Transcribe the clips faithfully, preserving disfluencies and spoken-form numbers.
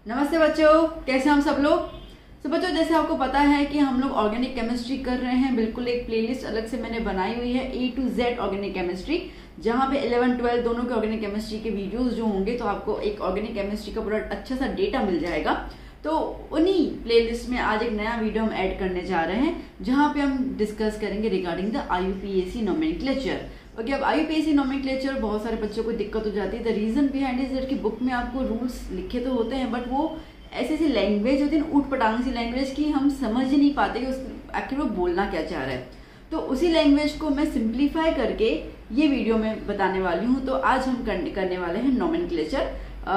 नमस्ते बच्चों, कैसे हम सब लोग। तो बच्चों, जैसे आपको पता है कि हम लोग ऑर्गेनिक केमिस्ट्री कर रहे हैं। बिल्कुल एक प्लेलिस्ट अलग से मैंने बनाई हुई है, A to Z organic chemistry, जहाँ पे इलेवन ट्वेल्व दोनों के ऑर्गेनिक केमिस्ट्री के वीडियोस जो होंगे, तो आपको एक ऑर्गेनिक केमिस्ट्री का पूरा अच्छा सा डेटा मिल जाएगा। तो उन्हीं प्लेलिस्ट में आज एक नया वीडियो हम ऐड करने जा रहे हैं, जहाँ पे हम डिस्कस करेंगे regarding the I U P A C nomenclature. Okay, अब I U P A C nomenclature बहुत सारे बच्चों को दिक्कत हो जाती है। The reason behind is that कि बुक में आपको रूल्स लिखे तो होते हैं, बट वो ऐसी ऐसी लैंग्वेज होती है, ऊट पटांग सी लैंग्वेज की, हम समझ ही नहीं पाते कि उस आखिर वो बोलना क्या चाह रहा है। तो उसी लैंग्वेज को मैं सिंप्लीफाई करके ये वीडियो में बताने वाली हूँ। तो आज हम करने करने वाले हैं नोमेनक्लेचर।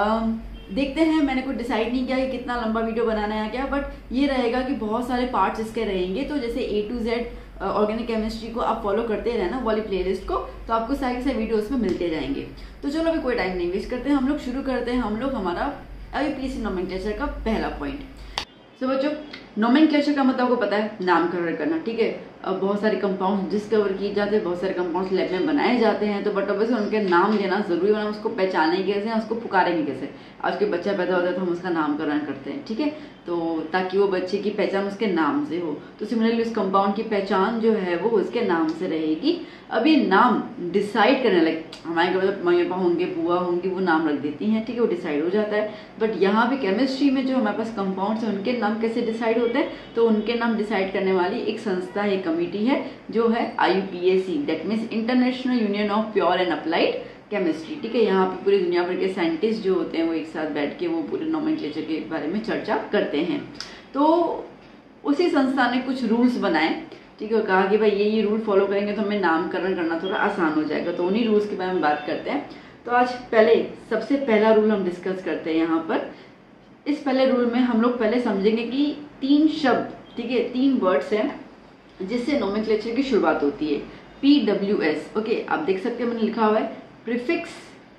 देखते हैं, मैंने कुछ डिसाइड नहीं किया कि कितना लंबा वीडियो बनाना है क्या, बट ये रहेगा कि बहुत सारे पार्ट्स इसके रहेंगे। तो जैसे A to Z organic chemistry को आप फॉलो करते रहना वाली प्लेलिस्ट को, तो आपको सारे सारे वीडियो उसमें मिलते जाएंगे। तो चलो अभी कोई टाइम नहीं वेस्ट करते हैं, हम लोग शुरू करते हैं। हम लोग हमारा I U P A C nomenclature का पहला पॉइंट। तो बच्चों, नोमेनक्लेचर का मतलब आपको पता है, नामकरण करना। ठीक है, अब बहुत सारे कंपाउंड्स डिस्कवर किए जाते हैं, बहुत सारे कंपाउंड्स लैब में बनाए जाते हैं, तो बट ऑब्वियसली उनके नाम लेना जरूरी होना, उसको पहचानेंगे कैसे, उसको पुकारेंगे कैसे। आज के बच्चा पैदा होता है तो हम उसका नामकरण करते हैं, ठीक है, तो ताकि वो बच्चे की पहचान उसके नाम से हो। तो सिमिलरली उस कंपाउंड की पहचान जो है वो उसके नाम से रहेगी। अब ये नाम डिसाइड करने लगे, हमारे घर में मम्मी पापा होंगे, बुआ होंगी, वो नाम रख देती हैं, ठीक है, वो डिसाइड हो जाता है। बट यहाँ भी केमिस्ट्री में जो हमारे पास कंपाउंड्स हैं, उनके नाम कैसे डिसाइड होते हैं, तो उनके नाम डिसाइड करने वाली एक संस्था, एक कमिटी है, जो है I U P A C, that means international union of pure and applied chemistry. ठीक है, यहाँ पे पूरी दुनिया भर के साइंटिस्ट जो होते हैं वो एक साथ बैठ के वो पूरे नोमेनक्लेचर के बारे में चर्चा करते हैं। तो उसी संस्था ने कुछ रूल्स बनाए, ठीक है, कहा कि भाई ये ये रूल फॉलो करेंगे तो हमें नामकरण करना थोड़ा आसान हो जाएगा। तो उन्हीं रूल्स के बारे में बात करते हैं। तो आज पहले सबसे पहला रूल हम डिस्कस करते हैं यहाँ पर। इस पहले रूल में हम लोग पहले समझेंगे कि तीन शब्द, ठीक है, तीन वर्ड्स हैं जिससे नोमेनक्लेचर की शुरुआत होती है। पी डब्ल्यू एस, ओके, आप देख सकते हैं मैंने लिखा हुआ है prefix,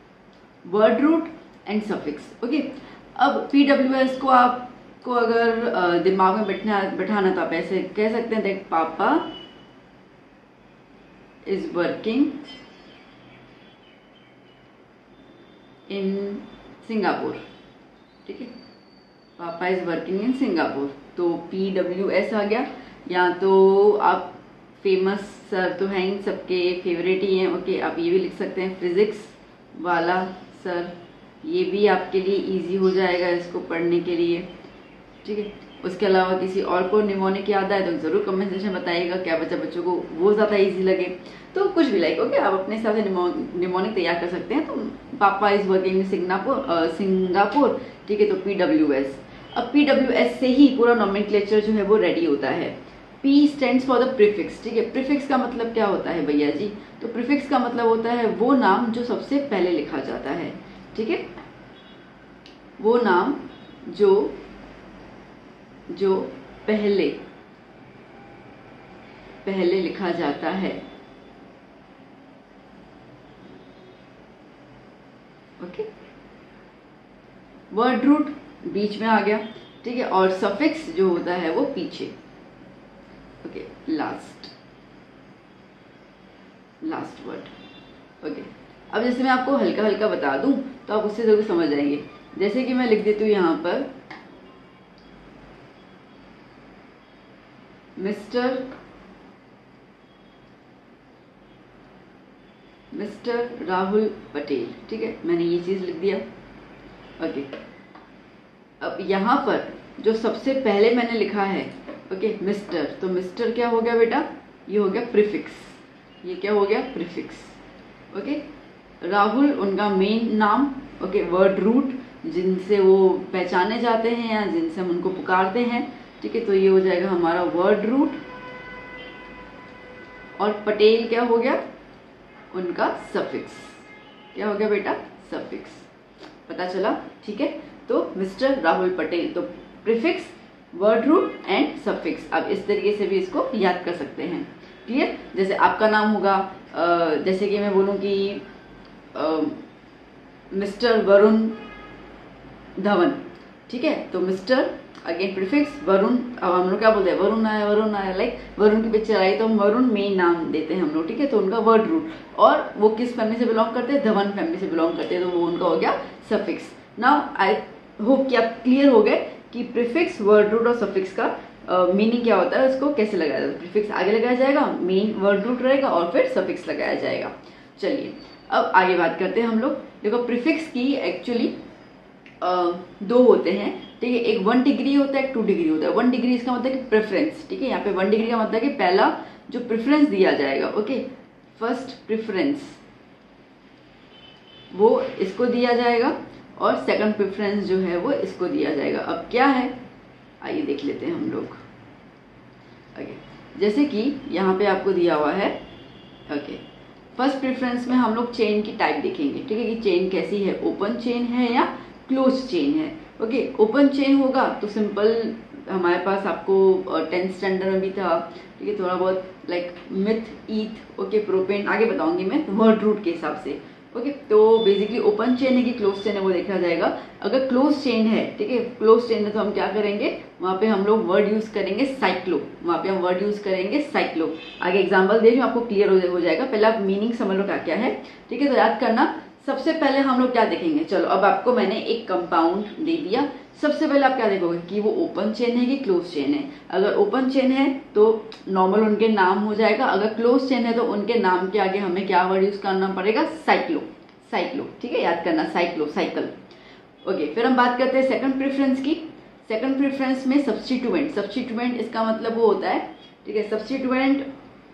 word root and suffix. Okay, अब पी डब्ल्यू एस को आपको अगर दिमाग में बैठना बैठाना तो आप ऐसे कह सकते हैं, देख, पापा इज वर्किंग इन सिंगापुर। ठीक है, papa is working in Singapore, तो पी डब्ल्यू एस आ गया। या तो आप फेमस सर तो हैं, सबके फेवरेट ही हैं, ओके, आप ये भी लिख सकते हैं फिजिक्स वाला सर, ये भी आपके लिए इजी हो जाएगा इसको पढ़ने के लिए। ठीक है, उसके अलावा किसी और को निमोनिक याद आए तो जरूर कमेंट सेक्शन बताइएगा, क्या बच्चा बच्चों को वो ज़्यादा इजी लगे, तो कुछ भी लाइक, ओके, आप अपने हिसाब से निमोनिक तैयार कर सकते हैं। तो papa is working in Singapore Singapore ठीक है, तो पी डब्ल्यू एस। अब पी डब्ल्यू एस से ही पूरा नोमेनक्लेचर जो है वो रेडी होता है। P stands for the prefix. ठीक है, प्रीफिक्स का मतलब क्या होता है भैया जी, तो प्रीफिक्स का मतलब होता है वो नाम जो सबसे पहले लिखा जाता है। ठीक है, वो नाम जो जो पहले पहले लिखा जाता है। ओके, वर्ड रूट बीच में आ गया, ठीक है, और सफिक्स जो होता है वो पीछे। Okay, last last word. Okay, अब जैसे मैं आपको हल्का हल्का बता दूं तो आप उससे जरूर समझ जाएंगे। जैसे कि मैं लिख देती हूँ यहाँ पर मिस्टर मिस्टर राहुल पटेल। ठीक है, मैंने ये चीज लिख दिया। ओके, अब यहाँ पर जो सबसे पहले मैंने लिखा है, ओके, मिस्टर, तो मिस्टर क्या हो गया बेटा, ये हो गया प्रीफिक्स, ये क्या हो गया प्रीफिक्स। ओके, राहुल उनका मेन नाम, ओके, वर्ड रूट जिनसे वो पहचाने जाते हैं या जिनसे हम उनको पुकारते हैं। ठीक है, तो ये हो जाएगा हमारा वर्ड रूट, और पटेल क्या हो गया उनका सफिक्स, क्या हो गया बेटा सफिक्स। पता चला, ठीक है, तो मिस्टर राहुल पटेल, तो prefix, word root and suffix. अब इस तरीके से भी इसको याद कर सकते हैं। क्लियर, जैसे आपका नाम होगा, जैसे कि मैं बोलूं कि मिस्टर वरुण धवन। ठीक है, तो मिस्टर अगेन प्रीफिक्स, वरुण, अब हम लोग क्या बोलते हैं, वरुण आया वरुण आया, लाइक वरुण की पिक्चर आई तो हम वरुण मेन नाम देते हैं हम लोग। ठीक है, तो उनका वर्ड रूट, और वो किस फैमिली से बिलोंग करते हैं, धवन फैमिली से बिलोंग करते हैं, तो वो उनका हो गया सफिक्स। नाउ आई होप कि आप क्लियर हो गए कि प्रीफिक्स, वर्ड रूट और सफिक्स का मीनिंग uh, क्या होता है, उसको कैसे लगाया जाता है। प्रीफिक्स आगे लगाया जाएगा, मेन वर्ड रूट रहेगा और फिर सफिक्स लगाया जाएगा। चलिए अब आगे बात करते हैं हम लोग। देखो प्रीफिक्स की एक्चुअली दो होते हैं, ठीक है। एक वन डिग्री होता है, एक टू डिग्री होता है। वन डिग्री इसका मतलब कि प्रेफरेंस, ठीक है। यहाँ पे वन डिग्री का मतलब कि पहला जो प्रेफरेंस दिया जाएगा, ओके, फर्स्ट प्रेफरेंस वो इसको दिया जाएगा और सेकंड प्रेफरेंस जो है वो इसको दिया जाएगा। अब क्या है आइए देख लेते हैं हम लोग। ओके, जैसे कि यहाँ पे आपको दिया हुआ है, ओके, फर्स्ट प्रेफरेंस में हम लोग चेन की टाइप देखेंगे, ठीक है, कि चेन कैसी है, ओपन चेन है या क्लोज चेन है। ओके, ओपन चेन होगा तो सिंपल, हमारे पास आपको टेंथ स्टैंडर्ड में भी था, ठीक है, थोड़ा बहुत like meth, eth, okay, propane, आगे बताऊंगी मैं वर्ड रूट के हिसाब से। ओके okay, तो बेसिकली ओपन चेन है कि क्लोज चेन है वो देखा जाएगा। अगर क्लोज चेन है, ठीक है, क्लोज चेन है तो हम क्या करेंगे, वहां पे हम लोग वर्ड यूज करेंगे साइक्लो, वहां पे हम वर्ड यूज करेंगे साइक्लो। आगे एग्जांपल दे रही हूँ, आपको क्लियर हो जाएगा। पहले आप मीनिंग समझ लो क्या क्या है, ठीक है। तो याद करना, सबसे पहले हम लोग क्या देखेंगे, चलो अब आपको मैंने एक कंपाउंड दे दिया। सबसे पहले आप क्या देखोगे कि वो ओपन चेन है कि क्लोज चेन है। अगर ओपन चेन है तो नॉर्मल उनके नाम हो जाएगा, अगर क्लोज चेन है तो उनके नाम के आगे हमें क्या वर्ड यूज करना पड़ेगा, साइक्लो, साइक्लो, ठीक है, याद करना, साइक्लो, साइकिल। ओके, फिर हम बात करते हैं सेकंड प्रेफरेंस की। सेकंड प्रेफरेंस में सब्स्टिट्यूएंट, सब्स्टिट्यूएंट इसका मतलब वो होता है, ठीक है, सब्स्टिट्यूएंट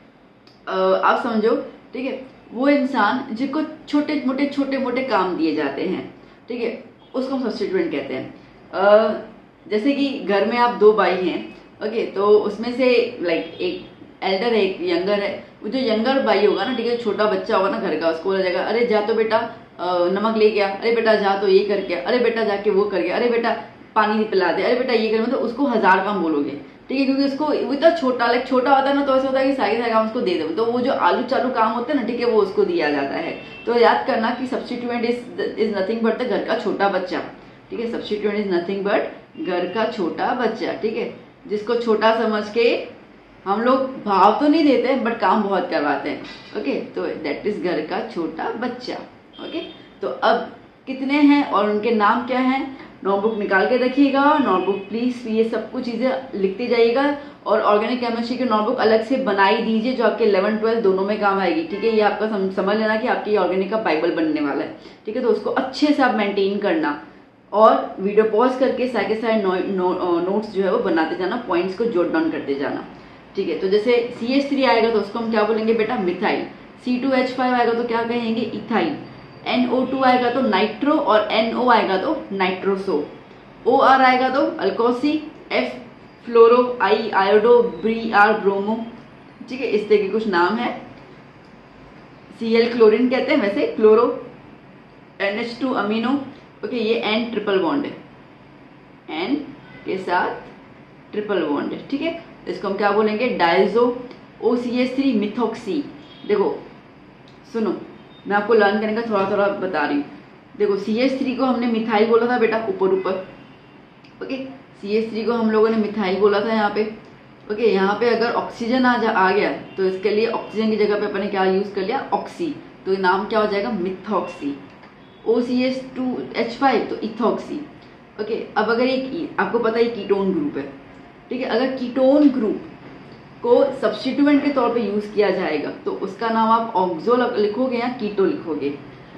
आप समझो, ठीक है, वो इंसान जिसको छोटे मोटे छोटे मोटे काम दिए जाते हैं, ठीक है, उसको हम सब्स्टिट्यूएंट कहते हैं। Uh, जैसे कि घर में आप दो भाई हैं, ओके, तो उसमें से लाइक एक एल्डर है एक यंगर है। वो जो यंगर भाई होगा ना, ठीक है, छोटा बच्चा होगा ना घर का, उसको बोला जाएगा अरे जा तो बेटा नमक ले गया, अरे बेटा जा तो ये कर गया, अरे बेटा जाके वो कर गया, अरे बेटा पानी पिला दे, अरे बेटा ये कर, मतलब उसको हजार काम बोलोगे, ठीक है, क्योंकि उसको वो इतना छोटा लाइक छोटा होता है ना, तो ऐसा होता है कि सारे सारे काम उसको दे दो, तो वो जो आलू चालू काम होते हैं ना, ठीक है, वो उसको दिया जाता है। तो याद करना कि substituent is is nothing but the घर का छोटा बच्चा, ठीक है, सब्स्टिट्यूएंट इज नथिंग बट घर का छोटा बच्चा, ठीक है, जिसको छोटा समझ के हम लोग भाव तो नहीं देते बट काम बहुत करवाते हैं। ओके, तो दैट इज घर का छोटा बच्चा। ओके, तो अब कितने हैं और उनके नाम क्या हैं, नोटबुक निकाल के रखिएगा, नोटबुक प्लीज ये सब कुछ चीजें लिखते जाइएगा। और ऑर्गेनिक केमिस्ट्री की नोटबुक अलग से बनाई दीजिए जो आपके इलेवन ट्वेल्व दोनों में काम आएगी, ठीक है। ये आपका सम, समझ लेना कि आपकी ऑर्गेनिक का बाइबल बनने वाला है, ठीक है। तो उसको अच्छे से आप मेंटेन करना और वीडियो पॉज करके सारे के सारे नो, नो, नोट्स जो है वो बनाते जाना, पॉइंट्स को जोट डाउन करते जाना, ठीक है। तो जैसे सी एच थ्री आएगा तो उसको हम क्या बोलेंगे बेटा, methyl. C two H five आएगा तो क्या कहेंगे, इथाइल। एन ओ टू आएगा तो नाइट्रो और एन ओ आएगा तो नाइट्रोसो। ओ आर आएगा तो alkoxy, F fluoro, I iodo, B R bromo, ठीक है, इस तरह के कुछ नाम है। सी एल क्लोरीन कहते हैं वैसे, chloro, N H two amino, okay, ये एन ट्रिपल बॉन्ड है, एन के साथ ट्रिपल बॉन्ड है, ठीक है। इसको हम क्या बोलेंगे, diazo. O C H three methoxy. देखो सुनो, मैं आपको लर्न करने का थोड़ा थोड़ा बता रही हूँ। देखो सी एच थ्री को हमने मिथाइल बोला था बेटा, ऊपर ऊपर, ओके, सी एच थ्री को हम लोगों ने मिथाइल बोला था यहाँ पे, ओके। यहाँ पे अगर ऑक्सीजन आ जा आ गया तो इसके लिए ऑक्सीजन की जगह पे अपने क्या यूज कर लिया, ऑक्सी, तो नाम क्या हो जाएगा, methoxy. O C H two H five तो इथॉक्सी, ओके। अब अगर एक आपको पता है कीटोन ग्रुप है, ठीक है, अगर कीटोन ग्रुप को सब्स्टिट्यूएंट के तौर पे यूज किया जाएगा तो उसका नाम आप ऑक्सो लिखोगे या कीटो लिखोगे।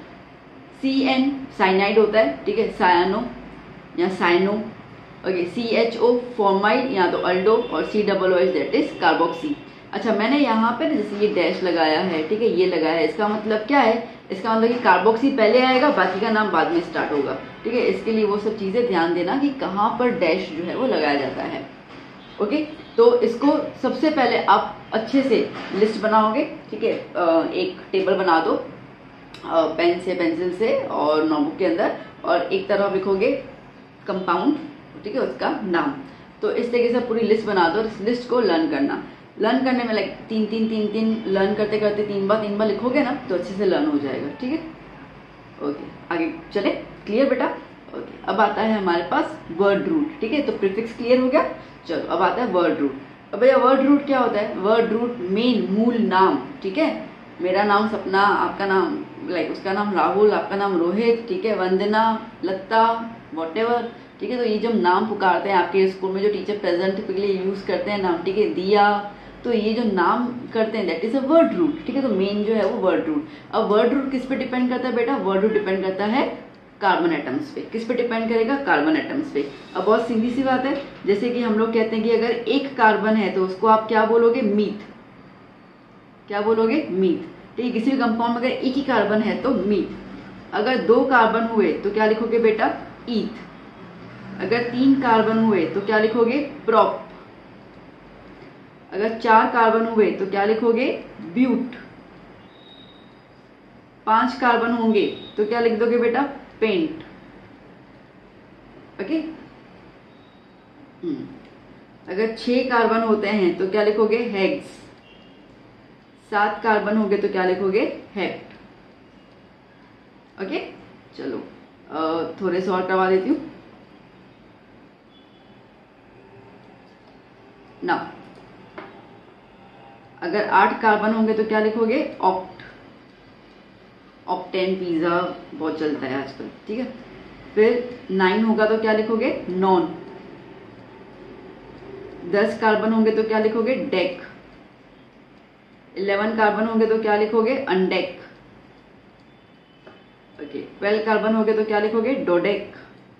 सी एन साइनाइड होता है, ठीक है, सायानो या cyano, okay. C H O formyl या तो अल्डो, और C double O H that is carboxy. अच्छा, मैंने यहाँ पे जैसे ये डैश लगाया है, ठीक है, ये लगाया है, इसका मतलब क्या है, इसका मतलब कि कार्बोक्सी पहले आएगा, बाकी का नाम बाद में स्टार्ट होगा, ठीक है। इसके लिए वो सब चीजें ध्यान देना कि कहाँ पर डैश जो है वो लगाया जाता है, ओके। तो इसको सबसे पहले आप अच्छे से लिस्ट बनाओगे, ठीक है, एक टेबल बना दो पेन से, पेंसिल से और नोटबुक के अंदर, और एक तरफ लिखोगे कंपाउंड, ठीक है, उसका नाम। तो इस तरीके से पूरी लिस्ट बना दो, इस लिस्ट को लर्न करना। लर्न करने में लाइक तीन तीन तीन तीन लर्न करते करते तीन बार तीन बार लिखोगे ना तो अच्छे से लर्न हो जाएगा, ठीक है। ओके, आगे चले, क्लियर बेटा। ओके, अब आता है हमारे पास वर्ड रूट, ठीक है। तो प्रीफिक्स क्लियर हो गया, चलो अब आता है वर्ड रूट। अब भैया वर्ड रूट क्या होता है, वर्ड रूट मेन मूल नाम, ठीक है। मेरा नाम सपना, आपका नाम लाइक उसका नाम राहुल, आपका नाम रोहित, ठीक है, वंदना, लता, वॉट एवर, ठीक है। तो ये जो नाम पुकारते हैं आपके स्कूल में, जो टीचर प्रेजेंट टिपिकली यूज करते हैं नाम, ठीक है, दिया, तो ये जो नाम करते हैं that is a word root, ठीक है। तो मेन जो है वो वर्ड रूट। अब वर्ड रूट किस पे डिपेंड करता है बेटा? वर्ड रूट डिपेंड करता है कार्बन एटम्स पे। किस पे डिपेंड करेगा? कार्बन एटम्स पे। अब बहुत सीधी सी बात है, जैसे कि हम लोग कहते हैं कि अगर एक कार्बन है तो उसको आप क्या बोलोगे? मीथ। क्या बोलोगे? मीथ, ठीक है। किसी भी कंपाउंड में अगर एक ही कार्बन है तो मीथ। अगर दो कार्बन हुए तो क्या लिखोगे बेटा? ईथ। अगर तीन कार्बन हुए तो क्या लिखोगे? प्रोप। अगर चार कार्बन हुए तो क्या लिखोगे? ब्यूट। पांच कार्बन होंगे तो क्या लिख दोगे बेटा? पेंट। ओके। अगर छह कार्बन होते हैं तो क्या लिखोगे? हेक्स। सात कार्बन होंगे तो क्या लिखोगे? हेप्ट। ओके, चलो थोड़े से और करवा देती हूँ ना। अगर आठ कार्बन होंगे तो क्या लिखोगे? ऑक्ट। ऑक्टेन पिज्जा बहुत चलता है आजकल, ठीक है। फिर नाइन होगा तो क्या लिखोगे? नॉन। दस कार्बन होंगे तो क्या लिखोगे? डेक। इलेवन कार्बन होंगे तो क्या लिखोगे? अनडेक। ओके, ट्वेल्व कार्बन होंगे तो क्या लिखोगे? डोडेक।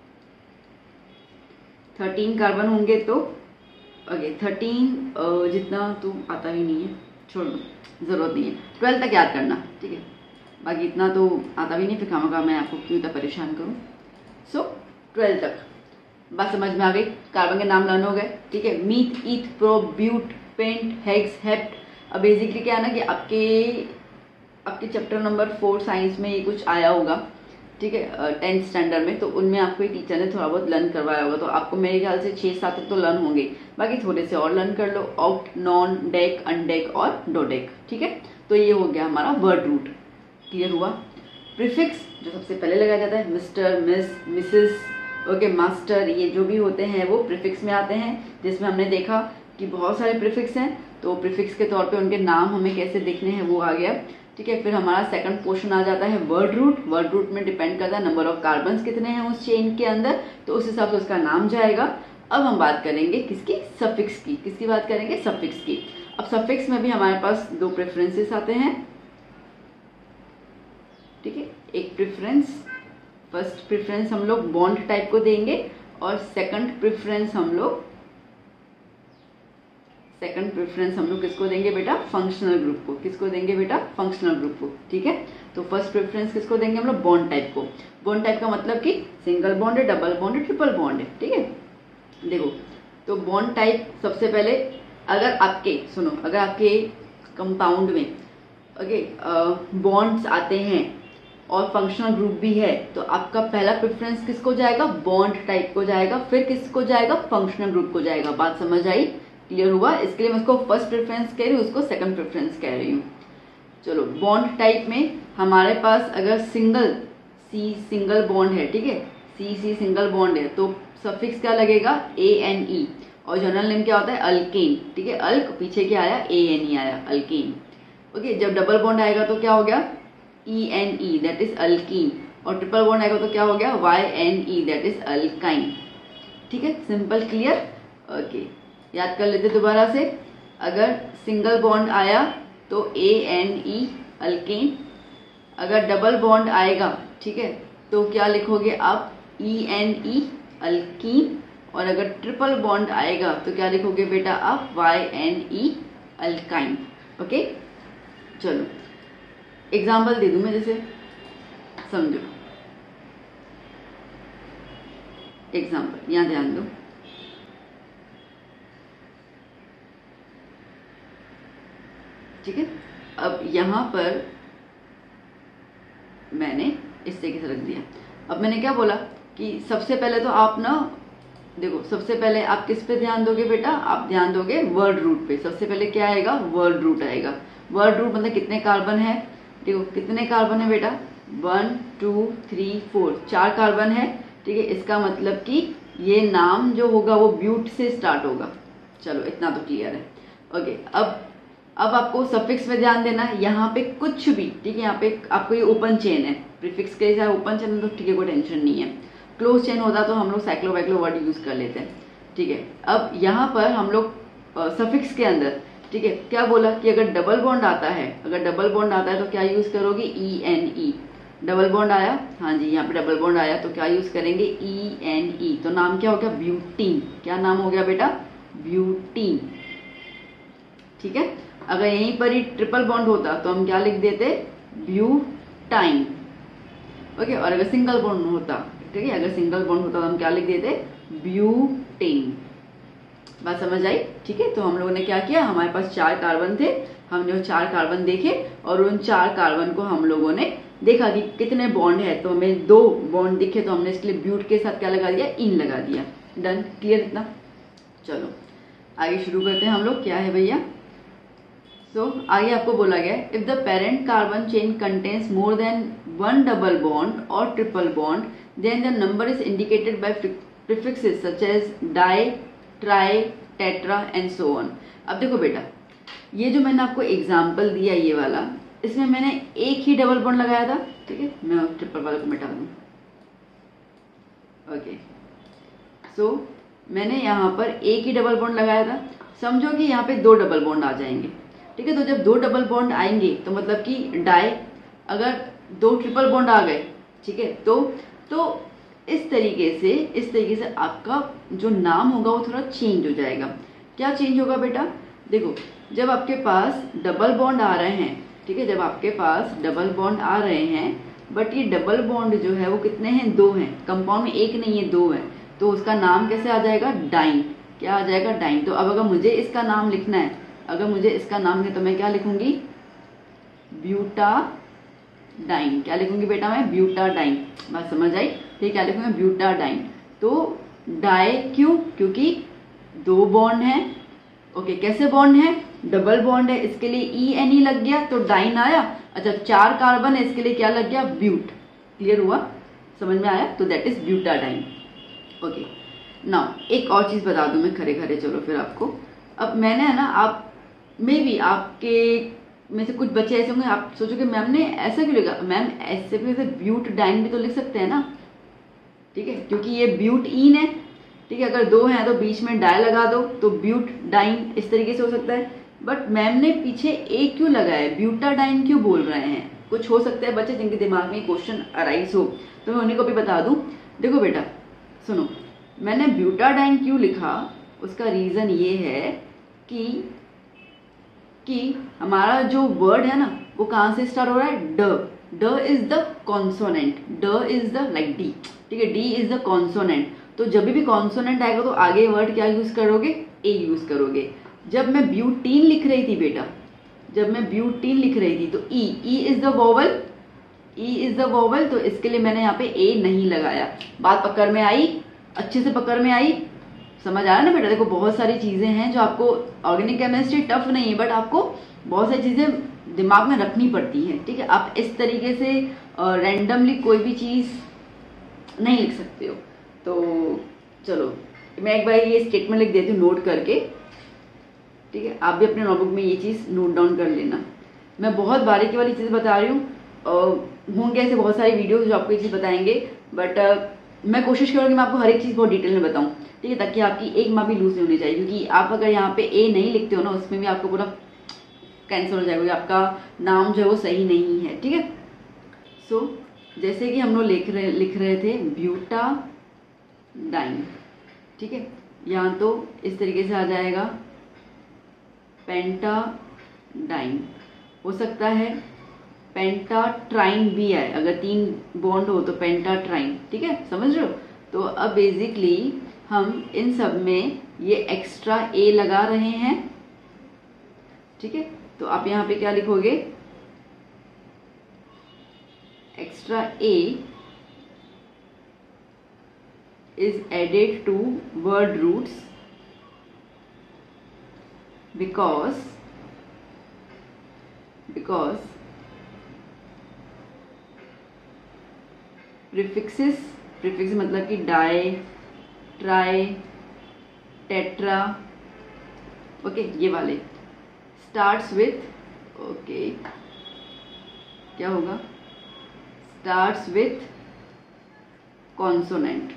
थर्टीन कार्बन होंगे तो ओके थर्टीन जितना तो आता ही नहीं है, छोड़ दो, जरूरत नहीं है। ट्वेल्व तक याद करना, ठीक है। बाकी इतना तो आता भी नहीं, फिर खामखा मैं आपको क्यों इतना परेशान करूं। सो ट्वेल्व तक बात समझ में आ गई। कार्बन के नाम लर्न हो गए, ठीक है। Meth, eth, prop, but, pent, hex, hept. अब बेसिकली क्या है ना कि आपके आपके चैप्टर नंबर फोर साइंस में ये कुछ आया होगा, ठीक है, टेंथ स्टैंडर्ड में। तो उनमें आपको एक टीचर ने थोड़ा बहुत लर्न करवाया होगा, तो आपको मेरे ख्याल से छः सात तक तो लर्न होंगे। बाकी थोड़े से और लर्न कर लो, ऑक्ट, नॉन, डेक, अनडेक और डोडेक, ठीक है। तो ये हो गया हमारा वर्ड रूट। क्लियर हुआ? प्रीफिक्स जो सबसे पहले लगाया जाता है, mister, miss, missus, okay, master, ये जो भी होते हैं वो प्रीफिक्स में आते हैं, जिसमें हमने देखा कि बहुत सारे प्रीफिक्स हैं। तो प्रीफिक्स के तौर पे उनके नाम हमें कैसे देखने हैं वो आ गया, ठीक है। फिर हमारा सेकंड पोर्शन आ जाता है वर्ड रूट। वर्ड रूट में डिपेंड करता है नंबर ऑफ कार्बन्स कितने हैं उस चेन के अंदर, तो उस हिसाब से उसका नाम जाएगा। अब हम बात करेंगे किसकी? सफिक्स की। किसकी बात करेंगे? सफिक्स की। अब सफिक्स में भी हमारे पास दो प्रेफरेंसेस आते हैं, ठीक है। एक प्रेफरेंस, फर्स्ट प्रेफरेंस हम लोग बॉन्ड टाइप को देंगे, और सेकंड प्रेफरेंस हम लोग सेकंड प्रेफरेंस हम लोग किसको देंगे बेटा? फंक्शनल ग्रुप को। किसको देंगे बेटा? फंक्शनल ग्रुप को, ठीक है। तो फर्स्ट प्रेफरेंस किसको देंगे हम लोग? बॉन्ड टाइप को। बॉन्ड टाइप का मतलब कि सिंगल बॉन्ड है, डबल बॉन्ड है, ट्रिपल बॉन्ड है, ठीक है। देखो, तो बॉन्ड टाइप सबसे पहले, अगर आपके सुनो अगर आपके कंपाउंड में ओके बॉन्ड्स आते हैं और फंक्शनल ग्रुप भी है, तो आपका पहला प्रेफरेंस किसको जाएगा? बॉन्ड टाइप को जाएगा। फिर किसको जाएगा? फंक्शनल ग्रुप को जाएगा। बात समझ आई? क्लियर हुआ? इसके लिए मैं उसको फर्स्ट प्रेफरेंस कह रही हूँ, उसको सेकंड प्रेफरेंस कह रही हूँ। चलो, बॉन्ड टाइप में हमारे पास अगर सिंगल सी सिंगल बॉन्ड है, ठीक है, सी सी सिंगल बॉन्ड है, तो सफिक्स क्या लगेगा? A N E. और जनरल नेम क्या होता है? अल्केन, ठीक है। अल्क पीछे क्या आया? ए एन ई आया, अल्केन। ओके, जब डबल बॉन्ड आएगा तो क्या हो गया? E N E, that is alkene. और ट्रिपल बॉन्ड आएगा तो क्या हो गया? Y N E, that is alkyne, ठीक है। Simple, clear? ओके, याद कर लेते दोबारा से। अगर सिंगल बॉन्ड आया तो ए एन ई, अल्केन। अगर डबल बॉन्ड आएगा, ठीक है, तो क्या लिखोगे आप? E N E, alkene. और अगर ट्रिपल बॉन्ड आएगा तो क्या लिखोगे बेटा आप? Y N E, alkyne. Okay, चलो एग्जाम्पल दे दूं मैं, जैसे समझो। एग्जाम्पल यहां ध्यान दो, ठीक है। अब यहां पर मैंने इस तरीके से रख दिया। अब मैंने क्या बोला कि सबसे पहले तो आप ना देखो, सबसे पहले आप किस पे ध्यान दोगे बेटा? आप ध्यान दोगे वर्ड रूट पे। सबसे पहले क्या आएगा? वर्ड रूट आएगा। वर्ड रूट मतलब कितने कार्बन है? देखो कितने कार्बन है बेटा? वन टू थ्री फोर, चार कार्बन है, ठीक है। इसका मतलब कि ये नाम जो होगा वो ब्यूट से स्टार्ट होगा। चलो इतना तो क्लियर है। ओके, अब अब आपको सफिक्स में ध्यान देना है। यहाँ पे कुछ भी, ठीक है, यहाँ पे आपको ये ओपन चेन है, प्रीफिक्स के लिए ओपन चेन है तो ठीक है, कोई टेंशन नहीं है। क्लोज चेन होता तो हम लोग साइक्लो वाइक्लो वर्ड यूज कर लेते हैं, ठीक है। अब यहाँ पर हम लोग सफिक्स के अंदर, ठीक है, क्या बोला कि अगर डबल बॉन्ड आता है, अगर डबल बॉन्ड आता है तो क्या यूज करोगे, E N E. Double bond आया, हाँ जी, यहाँ पे डबल बॉन्ड आया तो क्या यूज करेंगे, ई एन ई। तो नाम क्या हो गया, ब्यूटीन। क्या नाम हो गया बेटा, ब्यूटीन, ठीक है। अगर यहीं पर ही ट्रिपल बॉन्ड होता तो हम क्या लिख देते, ब्यूटाइन, ओके। और अगर सिंगल बॉन्ड होता, ठीक है, अगर सिंगल बॉन्ड होता तो हम क्या लिख देते, ब्यूटेन। बात समझ आई, ठीक है। तो हम लोगों ने क्या किया, हमारे पास चार कार्बन थे, हमने वो चार कार्बन देखे और उन चार कार्बन को हम लोगों ने देखा कि कितने बॉन्ड है, तो हमें दो बॉन्ड दिखे तो हमने इसके लिए ब्यूट के साथ क्या लगा दिया, इन लगा दिया। डन, क्लियर इतना। चलो आगे शुरू करते हैं हम लोग। क्या है भैया, सो so, आगे आपको बोला गया है, if the parent carbon chain contains more than one double bond और triple bond then the number is indicated by prefixes such as di, tri, tetra and so on. अब देखो बेटा, ये जो मैंने आपको एग्जाम्पल दिया ये वाला, इसमें मैंने एक ही डबल बॉन्ड लगाया था, ठीक है। मैं ट्रिपल वाले को मिटा दूं, ओके। सो मैंने यहाँ पर एक ही डबल बॉन्ड लगाया था, समझो कि यहाँ पे दो डबल बॉन्ड आ जाएंगे, ठीक है। तो जब दो डबल बॉन्ड आएंगे तो मतलब कि डाई, अगर दो ट्रिपल बॉन्ड आ गए, ठीक है, तो तो इस तरीके से इस तरीके से आपका जो नाम होगा वो थोड़ा चेंज हो जाएगा। क्या चेंज होगा बेटा, देखो जब आपके पास डबल बॉन्ड आ रहे हैं, ठीक है, जब आपके पास डबल बॉन्ड आ रहे हैं, बट ये डबल बॉन्ड जो है वो कितने हैं, दो हैं, कंपाउंड में एक नहीं है, दो है, तो उसका नाम कैसे आ जाएगा, डाइन। क्या आ जाएगा, डाइन। तो अब अगर मुझे इसका नाम लिखना है, अगर मुझे इसका नाम है तो मैं क्या लिखूंगी, ब्यूटाडाइन। क्या लिखूंगी बेटा मैं, ब्यूटाडाइन। बात समझ आई, ठीक, क्या लिखूंगी, ब्यूटाडाइन। तो डाई क्यों, क्योंकि दो बॉन्ड है, ओके। कैसे बॉन्ड है, डबल बॉन्ड है, इसके लिए ई एन ई लग गया तो डाइन आया। अच्छा, चार कार्बन है, इसके लिए क्या लग गया, ब्यूट। क्लियर हुआ, समझ में आया, तो that is butadiene, okay. Now एक और चीज बता दूं मैं खरे खरे, चलो फिर आपको। अब मैंने है ना, आप मे बी आपके में से कुछ बच्चे ऐसे होंगे, आप सोचोगे मैम ने ऐसा क्यों लिखा, मैम ऐसे भी ऐसे ब्यूटाडाइन भी तो लिख सकते हैं ना, ठीक है, क्योंकि ये ब्यूट इन है, ठीक है। अगर दो हैं तो बीच में डाई लगा दो तो ब्यूट डाइन, इस तरीके से हो सकता है। बट मैम ने पीछे ए क्यों लगाया है, ब्यूटाडाइन क्यों बोल रहे हैं, कुछ हो सकता है बच्चे जिनके दिमाग में क्वेश्चन अराइज हो, तो मैं उन्हीं को भी बता दूं। देखो बेटा सुनो, मैंने ब्यूटाडाइन क्यों लिखा, उसका रीजन ये है कि कि हमारा जो वर्ड है ना वो कहाँ से स्टार्ट हो रहा है, ड। ड इज द कॉन्सोनेंट, ड इज द लाइक डी, ठीक है, डी इज द कॉन्सोनेंट। तो जब भी कॉन्सोनेंट आएगा तो आगे वर्ड क्या यूज करोगे, ए यूज करोगे। जब मैं ब्यूटीन लिख रही थी बेटा, जब मैं ब्यूटीन लिख रही थी तो E, E is the vowel, E is the vowel, तो इसके लिए मैंने यहाँ पे ए नहीं लगाया। बात पकड़ में आई, अच्छे से पकड़ में आई, समझ आया ना बेटा। देखो बहुत सारी चीजें हैं जो आपको, ऑर्गेनिक केमिस्ट्री टफ नहीं है, बट आपको बहुत सारी चीजें दिमाग में रखनी पड़ती है, ठीक है। आप इस तरीके से रैंडमली कोई भी चीज नहीं लिख सकते हो। तो चलो मैं एक बार ये स्टेटमेंट लिख देती हूँ नोट करके, ठीक है। आप भी अपने नोटबुक में ये चीज नोट डाउन कर लेना। मैं बहुत बारीकी वाली चीज बता रही हूँ, होंगे ऐसे बहुत सारी वीडियोस जो आपको ये चीज बताएंगे, बट मैं कोशिश करूँगी मैं आपको हर एक चीज बहुत डिटेल में बताऊँ, ठीक है, ताकि आपकी एक माँ भी लूज नहीं होनी चाहिए। क्योंकि आप अगर यहाँ पे ए नहीं लिखते हो ना, उसमें भी आपको पूरा कैंसिल हो जाएगा, आपका नाम जो है वो सही नहीं है, ठीक है। सो so, जैसे कि हम लोग लिख रहे लिख रहे थे ब्यूटाडाइन, ठीक है, यहाँ तो इस तरीके से आ जाएगा पेंटाडाइन, हो सकता है पेंटाट्राइन भी आए, अगर तीन बॉन्ड हो तो पेंटाट्राइन, ठीक है, समझ रहे हो। तो अब बेसिकली हम इन सब में ये एक्स्ट्रा ए लगा रहे हैं, ठीक है। तो आप यहाँ पे क्या लिखोगे, extra A is added to word roots because because prefixes, prefix मतलब कि डाई, ट्राई, टेट्रा, ओके, ये वाले स्टार्ट्स विथ, ओके, क्या होगा, starts with consonant,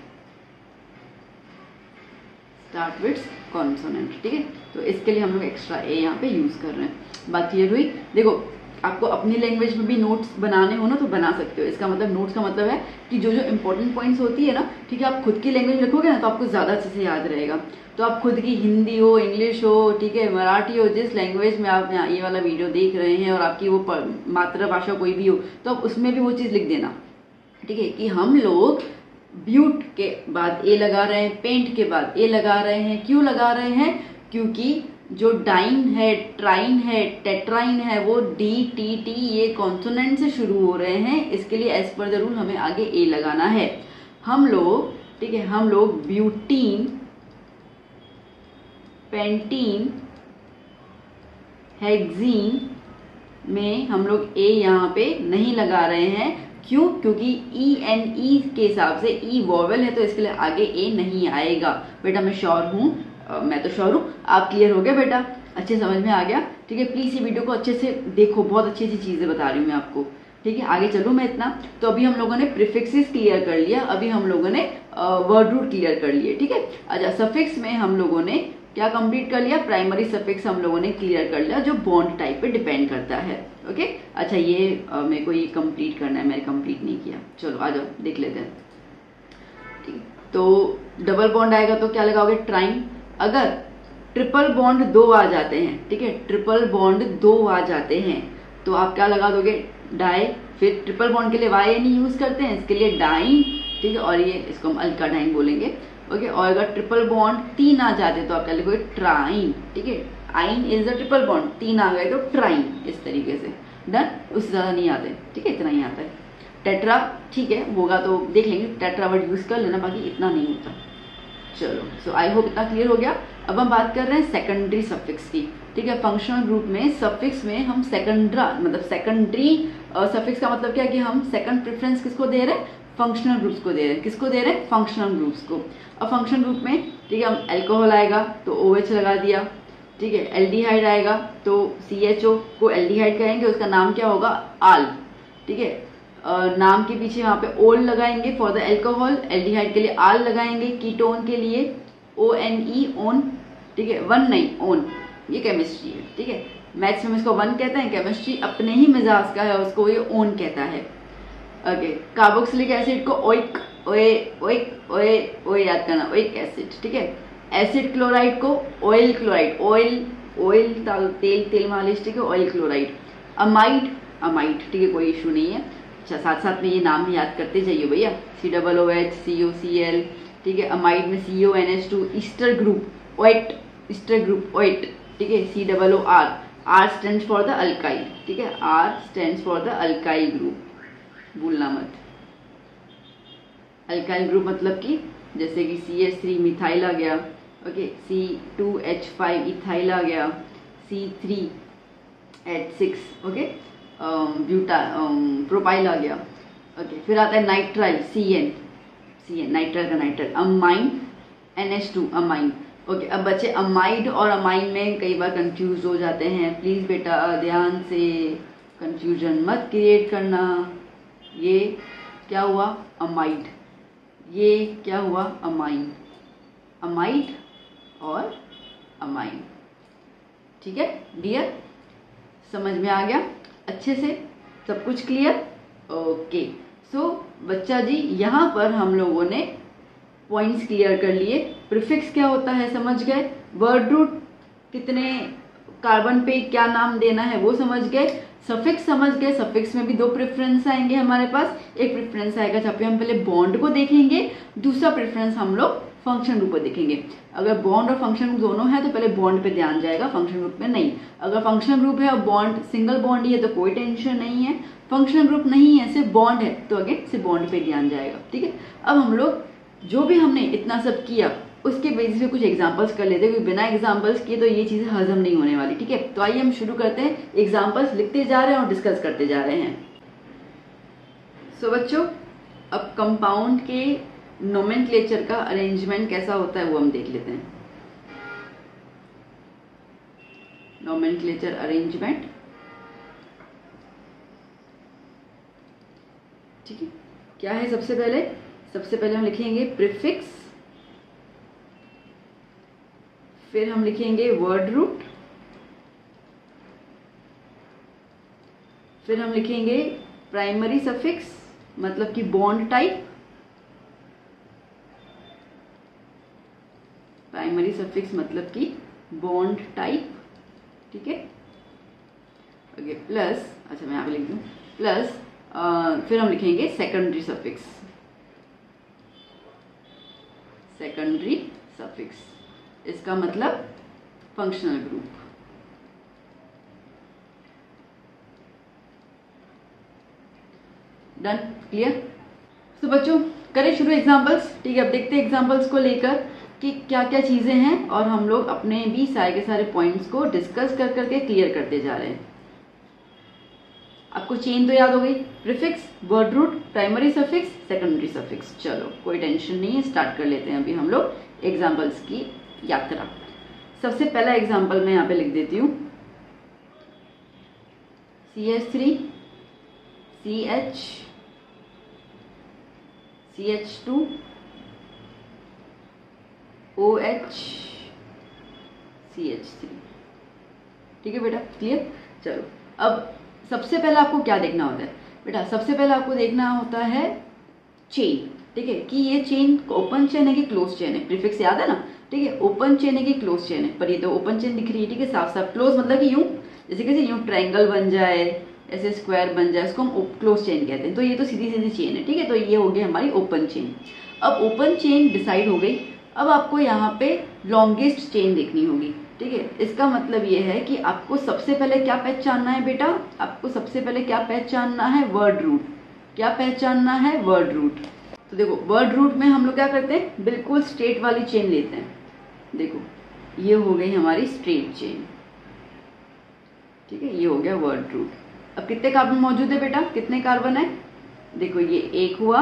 start with consonant, ठीक है। तो इसके लिए हम लोग एक्स्ट्रा ए यहाँ पे यूज कर रहे हैं। बात क्लियर हुई? देखो आपको अपनी लैंग्वेज में भी नोट्स बनाने हो ना तो बना सकते हो। इसका मतलब नोट्स का मतलब है कि जो जो इंपॉर्टेंट पॉइंट्स होती है ना, ठीक है, आप खुद की लैंग्वेज में लिखोगे ना तो आपको ज्यादा अच्छे से याद रहेगा। तो आप खुद की हिंदी हो, इंग्लिश हो, ठीक है, मराठी हो, जिस लैंग्वेज में आप ये वाला वीडियो देख रहे हैं और आपकी वो मातृभाषा कोई भी हो तो आप उसमें भी वो चीज़ लिख देना, ठीक है, कि हम लोग ब्यूट के बाद ए लगा रहे हैं, पेंट के बाद ए लगा रहे हैं। क्यों लगा रहे हैं? क्योंकि जो डाइन है, ट्राइन है, टेट्राइन है, वो डी टी टी ये कॉन्सोनेंट से शुरू हो रहे हैं। इसके लिए एज पर द रूल हमें आगे ए लगाना है। हम लोग, ठीक है, हम लोग ब्यूटीन, पेंटीन, हेक्सीन में हम लोग ए यहाँ पे नहीं लगा रहे हैं। क्यों? क्योंकि ई एन ई के हिसाब से ई वॉवेल है तो इसके लिए आगे ए नहीं आएगा। बेटा मैं श्योर हूँ, मैं तो श्योर हूँ, आप क्लियर हो गया बेटा? अच्छे समझ में आ गया? ठीक है, प्लीज ये वीडियो को अच्छे से देखो, बहुत अच्छी अच्छी चीजें बता रही हूँ मैं आपको, ठीक है। आगे चलूँ मैं इतना, तो अभी हम लोगों ने प्रीफिक्सेस क्लियर कर लिया, अभी हम लोगों ने वर्ड रूट क्लियर कर लिए, ठीक है। अच्छा, सफिक्स में हम लोगों ने क्या कंप्लीट कर लिया? प्राइमरी सफिक्स हम लोगों ने क्लियर कर लिया जो बॉन्ड टाइप पे डिपेंड करता है। ओके, अच्छा ये आ, मेरे को ये कंप्लीट करना है, मैंने कंप्लीट नहीं किया। चलो आ जाओ देख लेते हैं। ठीक, तो डबल बॉन्ड आएगा तो क्या लगाओगे? ट्राइन। अगर ट्रिपल बॉन्ड दो आ जाते हैं, ठीक है, ट्रिपल बॉन्ड दो आ जाते हैं तो आप क्या लगा दोगे? डाई। फिर ट्रिपल बॉन्ड के लिए वाई एन यूज करते हैं, इसके लिए डाइन, ठीक है, और ये इसको हम अल्काडाइन बोलेंगे। ओके, और अगर ट्रिपल बॉन्ड तीन आ जाते तो आप क्या लिखोगे? ट्राइन, ठीक है। आइन इज द ट्रिपल बॉन्ड, तीन आ गए तो ट्राइन, इस तरीके से। डन, उससे ज्यादा नहीं आते, ठीक है, इतना ही आता है। टेट्रा, ठीक है, होगा तो देख लेंगे, टेट्रा वर्ड यूज कर लेना, बाकी इतना नहीं होता। चलो, सो आई होप इतना क्लियर हो गया। अब हम बात कर रहे हैं सेकेंडरी सफिक्स की, ठीक है। फंक्शनल ग्रुप में सफिक्स में हम सेकेंड्रा मतलब सेकेंडरी सफिक्स का मतलब क्या है कि हम सेकंड प्रेफरेंस किसको दे रहे हैं? फंक्शनल ग्रुप्स को दे रहे हैं। किसको दे रहे हैं? फंक्शनल ग्रुप्स को। अब फंक्शनल ग्रुप में, ठीक है, हम एल्कोहल आएगा तो ओ एच लगा दिया, ठीक है। एल्डिहाइड आएगा तो सी एच ओ को एल्डिहाइड कहेंगे, उसका नाम क्या होगा? आल, ठीक है। Uh, नाम के पीछे वहां पे ओल लगाएंगे फॉर द एल्कोहल, एल्डिहाइड के लिए आल लगाएंगे, कीटोन के लिए ओ एन ई, ओन, ठीक है, वन नहीं ओन, ये केमिस्ट्री है, ठीक है। मैथ्स में इसको वन कहते हैं, केमिस्ट्री अपने ही मिजाज का है, उसको ये ओन कहता है। ओके, कार्बोक्सिलिक एसिड को oic, oa oic oa oa याद करना, ओइक एसिड, ठीक है। एसिड क्लोराइड को ऑयल क्लोराइड, ऑयल ऑयल तेल तेल मालिश, ठीक है, ऑयल क्लोराइड। अमाइड, अमाइड, ठीक है, कोई इशू नहीं है। अच्छा, साथ साथ में ये नाम ही याद करते जाइए भैया। C double O H, C O C L, ठीक है। अमाइड में C O N H two, ester group, oate, ester group, oate, ठीक है। C double O R, R stands for the alkyl, ठीक है, R stands for the alkyl group, भूलना मत। Alkyl group मतलब कि जैसे कि सी एच थ्री मिथाइल आ गया, okay, C two H five ethyl आ गया, C three H six, okay, buta propyl आ गया, ओके। फिर आता है nitrile, C N, C N nitrile का nitrile, amine, N H two, amine, okay. अब बच्चे अमाइड और अमाइन में कई बार कंफ्यूज हो जाते हैं, प्लीज बेटा ध्यान से कंफ्यूजन मत क्रिएट करना। ये क्या हुआ? अमाइड, ये क्या हुआ? अमाइन, अमाइड और अमाइन, ठीक है डियर, समझ में आ गया अच्छे से? सब कुछ क्लियर? ओके, सो बच्चा जी यहाँ पर हम लोगों ने पॉइंट्स क्लियर कर लिए। प्रीफिक्स क्या होता है समझ गए, वर्ड रूट कितने कार्बन पे क्या नाम देना है वो समझ गए, सफिक्स समझ गए। सफिक्स में भी दो प्रेफरेंस आएंगे हमारे पास, एक प्रेफरेंस आएगा जहाँ पे हम पहले बॉन्ड को देखेंगे, दूसरा प्रेफरेंस हम लोग फंक्शन ग्रुप पर देखेंगे। अगर बॉन्ड और फंक्शन ग्रुप दोनों है तो पहले बॉन्ड पे ध्यान जाएगा, फंक्शन ग्रुप में नहीं। अगर फंक्शन ग्रुप है और बॉन्ड सिंगल बॉन्ड ही है तो कोई टेंशन नहीं है, फंक्शन ग्रुप नहीं है सिर्फ बॉन्ड है तो अगेन सिर्फ बॉन्ड पे ध्यान जाएगा, ठीक है। अब हम लोग जो भी हमने इतना सब किया उसके बेसिस पे कुछ एग्जांपल्स कर लेते हैं, क्योंकि बिना एग्जांपल्स किए तो ये चीजें हजम नहीं होने वाली, ठीक है। तो आइए हम शुरू करते हैं, एग्जांपल्स लिखते जा रहे हैं और डिस्कस करते जा रहे हैं। सो so, बच्चों अब कंपाउंड के नोमेनक्लेचर का अरेंजमेंट कैसा होता है वो हम देख लेते हैं। नोमेनक्लेचर अरेंजमेंट, ठीक है, क्या है? सबसे पहले सबसे पहले हम लिखेंगे प्रीफिक्स, फिर हम लिखेंगे वर्ड रूट, फिर हम लिखेंगे प्राइमरी सफिक्स मतलब कि बॉन्ड टाइप, प्राइमरी सफिक्स मतलब कि बॉन्ड टाइप, ठीक है। ओके प्लस, अच्छा मैं यहाँ पे लिख दूँ प्लस, फिर हम लिखेंगे सेकेंडरी सफिक्स, सेकेंडरी सफिक्स, इसका मतलब फंक्शनल ग्रुप। Done, clear. तो बच्चों करें शुरू एग्जांपल्स, ठीक है। अब देखते हैं एग्जांपल्स को लेकर कि क्या क्या चीजें हैं और हम लोग अपने भी सारे के सारे पॉइंट्स को डिस्कस कर करके क्लियर करते जा रहे हैं। आपको चेन तो याद हो गई, prefix, word root, primary suffix, secondary suffix. चलो कोई टेंशन नहीं है, स्टार्ट कर लेते हैं अभी हम लोग एग्जांपल्स की यात्रा। सबसे पहला एग्जांपल मैं यहाँ पे लिख देती हूँ, C H three, C H, C H two, O H, C H three, ठीक है बेटा, क्लियर। चलो अब सबसे पहले आपको क्या देखना होता है बेटा, सबसे पहले आपको देखना होता है चेन, ठीक है, कि ये चेन ओपन चेन है कि क्लोज चेन है। प्रीफिक्स याद है ना, ठीक है, ओपन चेन है कि क्लोज चेन है। पर ये तो ओपन चेन दिख रही है, ठीक है, साफ साफ। क्लोज मतलब कि यूं, जैसे कैसे यूं ट्रायंगल बन जाए, ऐसे स्क्वायर बन जाए, उसको हम क्लोज चेन कहते हैं। तो ये तो सीधी सीधी चेन है, ठीक है। तो ये हो गई हमारी ओपन चेन। अब ओपन चेन डिसाइड हो गई, अब आपको यहाँ पे लॉन्गेस्ट चेन देखनी होगी, ठीक है। इसका मतलब ये है कि आपको सबसे पहले क्या पहचानना है बेटा, आपको सबसे पहले क्या पहचानना है, वर्ड रूट। क्या पहचानना है, वर्ड रूट। तो देखो वर्ड रूट में हम लोग क्या करते हैं, बिल्कुल स्ट्रेट वाली चेन लेते हैं। देखो ये हो गई हमारी स्ट्रेट चेन, ठीक है, ये हो गया वर्ड रूट। अब कितने कार्बन मौजूद है बेटा, कितने कार्बन है, देखो ये एक हुआ,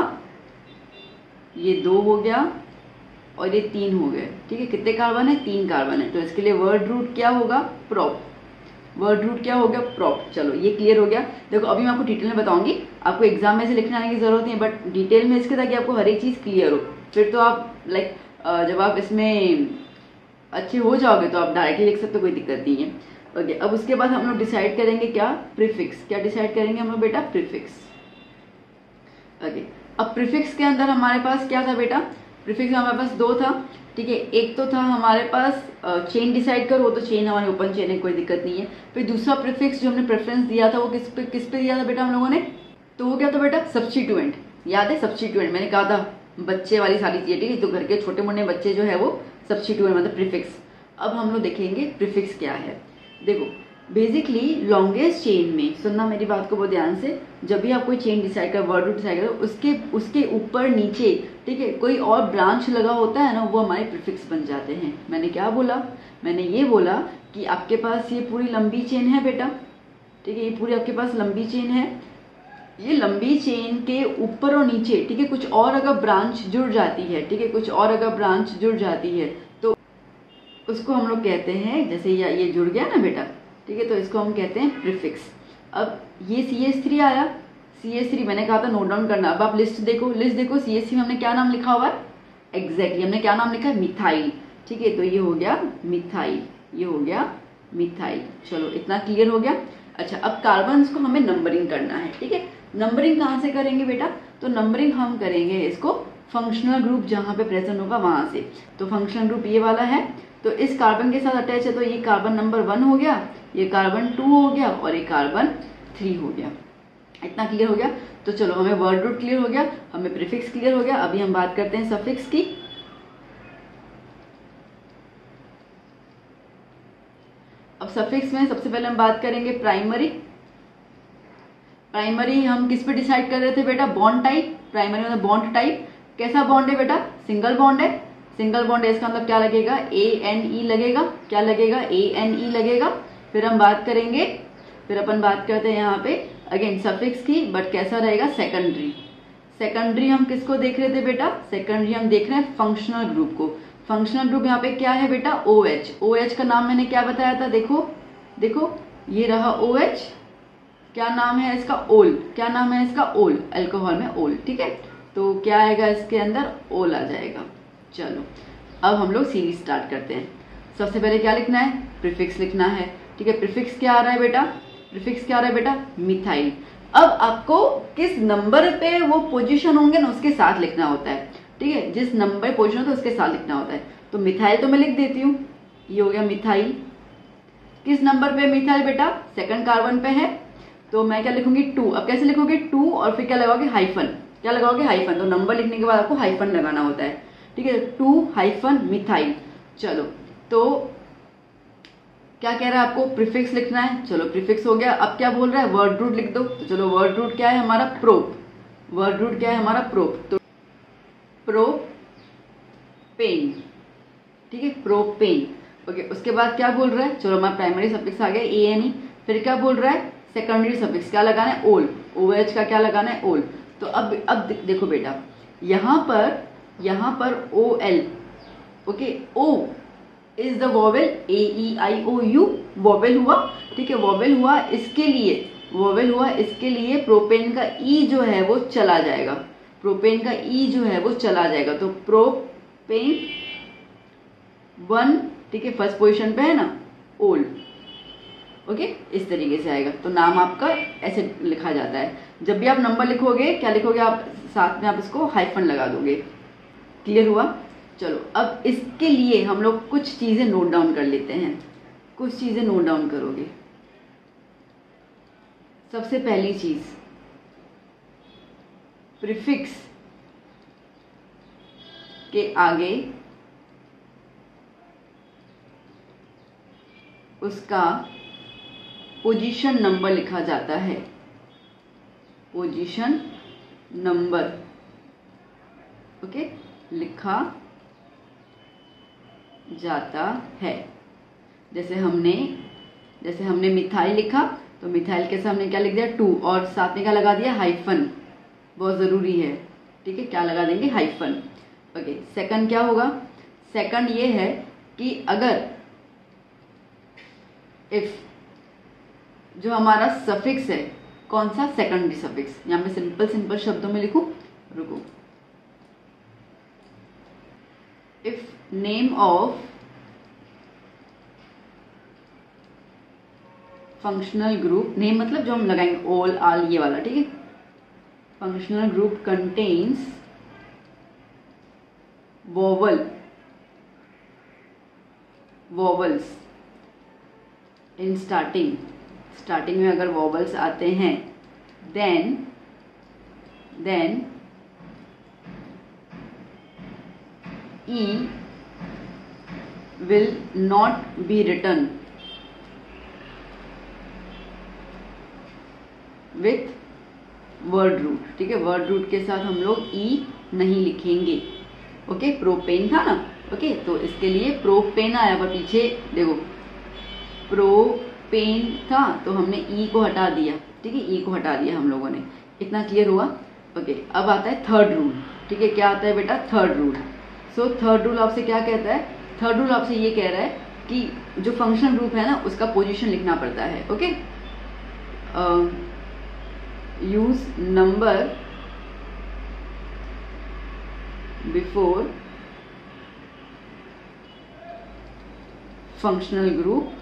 ये दो हो गया और ये तीन हो गए, ठीक है। कितने कार्बन है, तीन कार्बन है। तो इसके लिए वर्ड रूट क्या होगा, प्रॉप। वर्ड रूट क्या हो गया, प्रॉप। चलो ये क्लियर हो गया। देखो अभी मैं आपको डिटेल में बताऊंगी, आपको एग्जाम में से लिखने आने की जरूरत नहीं है, बट डिटेल में इसके ताकि आपको हर एक चीज क्लियर हो। फिर तो आप लाइक जब आप इसमें अच्छे हो जाओगे तो आप डायरेक्टली लिख सकते हो, कोई दिक्कत नहीं है। ओके अब उसके बाद हम लोग डिसाइड करेंगे क्या, प्रीफिक्स। क्या डिसाइड करेंगे हम लोग बेटा, प्रीफिक्स। ओके अब प्रीफिक्स के अंदर हमारे पास क्या था बेटा, प्रीफिक्स हमारे पास दो था, ठीक है। एक तो था हमारे पास चेन डिसाइड करो, तो चेन हमारी ओपन चेन है, कोई दिक्कत नहीं है। फिर दूसरा प्रीफिक्स जो हमने प्रेफरेंस दिया था वो किस पे किस पे दिया था बेटा हम लोगों ने, तो वो क्या था बेटा, सब्स्टिट्यूएंट। याद है सब्स्टिट्यूएंट, मैंने कहा था बच्चे वाली सारी चीजें, ठीक है। तो घर के छोटे मोटे बच्चे जो है वो सब्स्टिट्यूएंट मतलब प्रीफिक्स। अब हम लोग देखेंगे प्रीफिक्स क्या है। देखो बेसिकली लॉन्गेस्ट चेन में, सुनना मेरी बात को बहुत ध्यान से, जब भी आप कोई चेन डिसाइड कर, वर्ड रूट डिसाइड करो, उसके उसके ऊपर नीचे, ठीक है, कोई और ब्रांच लगा होता है ना, वो हमारे प्रीफिक्स बन जाते हैं। मैंने क्या बोला, मैंने ये बोला कि आपके पास ये पूरी लंबी चेन है बेटा, ठीक है, ये पूरी आपके पास लंबी चेन है। ये लंबी चेन के ऊपर और नीचे, ठीक है, कुछ और अगर ब्रांच जुड़ जाती है, ठीक है, कुछ और अगर ब्रांच जुड़ जाती है तो उसको हम लोग कहते हैं, जैसे ये ये जुड़ गया ना बेटा, ठीक है, तो इसको हम कहते हैं प्रीफिक्स। अब ये सी एच थ्री आया, सी एच थ्री मैंने कहा था नोट डाउन करना। अब आप लिस्ट देखो, लिस्ट देखो, सी एच थ्री में हमने क्या नाम लिखा हुआ है, एग्जैक्टली हमने क्या नाम लिखा है, मिथाइल, ठीक है। तो ये हो गया मिथाइल, ये हो गया मिथाइल। चलो इतना क्लियर हो गया। अच्छा अब कार्बन को हमें नंबरिंग करना है, ठीक है। नंबरिंग कहाँ से करेंगे बेटा, तो नंबरिंग हम करेंगे इसको फंक्शनल ग्रुप जहाँ पे प्रेजेंट होगा वहां से। तो फंक्शनल ग्रुप ये वाला है, तो इस कार्बन के साथ अटैच है, तो ये कार्बन नंबर वन हो गया, ये कार्बन टू हो गया और ये कार्बन थ्री हो गया। इतना क्लियर हो गया। तो चलो हमें वर्ड रूट क्लियर हो गया, हमें प्रीफिक्स क्लियर हो गया। अभी हम बात करते हैं सफिक्स की। अब सफिक्स में सबसे पहले हम बात करेंगे प्राइमरी। प्राइमरी हम किस पे डिसाइड कर रहे थे बेटा, बॉन्ड टाइप। प्राइमरी मतलब बॉन्ड टाइप। कैसा बॉन्ड है बेटा, सिंगल बॉन्ड है। सिंगल बॉन्ड है इसका मतलब क्या लगेगा, ए एन ई लगेगा। क्या लगेगा, ए एन ई लगेगा। फिर हम बात करेंगे, फिर अपन बात करते हैं यहाँ पे अगेन सफिक्स की, बट कैसा रहेगा, सेकेंडरी। सेकेंडरी हम किसको देख रहे थे बेटा, सेकेंडरी हम देख रहे हैं फंक्शनल ग्रुप को। फंक्शनल ग्रुप यहाँ पे क्या है बेटा, ओ एच। ओ एच का नाम मैंने क्या बताया था, देखो देखो ये रहा ओ एच। क्या नाम है इसका, ओल। क्या नाम है इसका, ओल। अल्कोहल में ओल, ठीक है। तो क्या आएगा इसके अंदर, ओल आ जाएगा। चलो अब हम लोग सीरीज स्टार्ट करते हैं। सबसे पहले क्या लिखना है, प्रीफिक्स लिखना है। ठीक है, प्रीफिक्स क्या आ रहा है बेटा, प्रीफिक्स क्या आ रहा है बेटा, मिथाइल। अब आपको किस नंबर पे वो पोजीशन होंगे ना उसके साथ लिखना होता है। ठीक है, जिस नंबर पे पोजीशन होता है उसके साथ लिखना होता है। तो मिथाइल तो मैं लिख देती हूँ, ये हो गया मिथाइल। किस नंबर पे मिथाइल बेटा, सेकंड कार्बन पे है, तो मैं क्या लिखूंगी, टू। अब कैसे लिखोगे, टू और फिर क्या लगाओगे, हाइफन। क्या लगाओगे, हाइफन। तो नंबर लिखने के बाद आपको हाइफन लगाना होता है। ठीक है, टू हाइफन मिथाइल। चलो तो क्या कह रहा है आपको, प्रीफिक्स लिखना है। चलो प्रीफिक्स हो गया। अब क्या बोल रहा है, वर्ड रूट लिख दो। तो चलो वर्ड रूट क्या है हमारा, प्रोप। वर्ड रूट क्या है हमारा, प्रोप। तो प्रोपेन। ठीक है, प्रोपेन। ओके, उसके बाद क्या बोल रहा है, चलो हमारा प्राइमरी सफिक्स आ गया ए एन ई। फिर क्या बोल रहा है, सेकेंडरी सफिक्स क्या लगाना है, ओल। ओ एच का क्या लगाना है, ओल। तो अब अब देखो बेटा, यहां पर यहां पर O L, okay, O is the vowel, A E I O U vowel हुआ। ठीक है, वोवेल हुआ, इसके लिए वोवेल हुआ, इसके लिए प्रोपेन का ई जो है वो चला जाएगा। प्रोपेन का ई जो है वो चला जाएगा। तो प्रोपेन वन, ठीक है, फर्स्ट पोजीशन पे है ना, ओल। ओके, इस तरीके से आएगा। तो नाम आपका ऐसे लिखा जाता है। जब भी आप नंबर लिखोगे, क्या लिखोगे आप, साथ में आप इसको हाइफन लगा दोगे। क्लियर हुआ। चलो अब इसके लिए हम लोग कुछ चीजें नोट डाउन कर लेते हैं। कुछ चीजें नोट डाउन करोगे। सबसे पहली चीज, प्रीफिक्स के आगे उसका पोजीशन नंबर लिखा जाता है। पोजीशन नंबर, ओके, लिखा जाता है। जैसे हमने जैसे हमने मिथाइल लिखा, तो मिथाइल के साथ हमने क्या लिख दिया, टू, और साथ में क्या लगा दिया, हाइफन। बहुत जरूरी है। ठीक है, क्या लगा देंगे, हाइफन। ओके, सेकंड क्या होगा, सेकंड ये है कि अगर इफ जो हमारा सफिक्स है, कौन सा, सेकेंडरी सफिक्स। यहां पे सिंपल सिंपल शब्दों में लिखूं, रुको। If name of functional group, name मतलब जो हम लगाएंगे, ऑल, आल, ये वाला। ठीक है, functional group contains vowel vowels in starting. Starting में अगर वोवल्स आते हैं, then then E will not be written with word root. ठीक है, वर्ड रूट के साथ हम लोग ई नहीं लिखेंगे। ओके, प्रोपेन था ना, ओके, तो इसके लिए प्रोपेन आया, पर पीछे देखो प्रोपेन था तो हमने ई को हटा दिया। ठीक है, ई को हटा दिया हम लोगों ने। इतना क्लियर हुआ। ओके, अब आता है थर्ड रूल। ठीक है, क्या आता है बेटा, third rule. So third rule आपसे क्या कहता है, थर्ड रूल आपसे ये कह रहा है कि जो फंक्शन ग्रुप है ना उसका पोजीशन लिखना पड़ता है। Okay, use number before functional group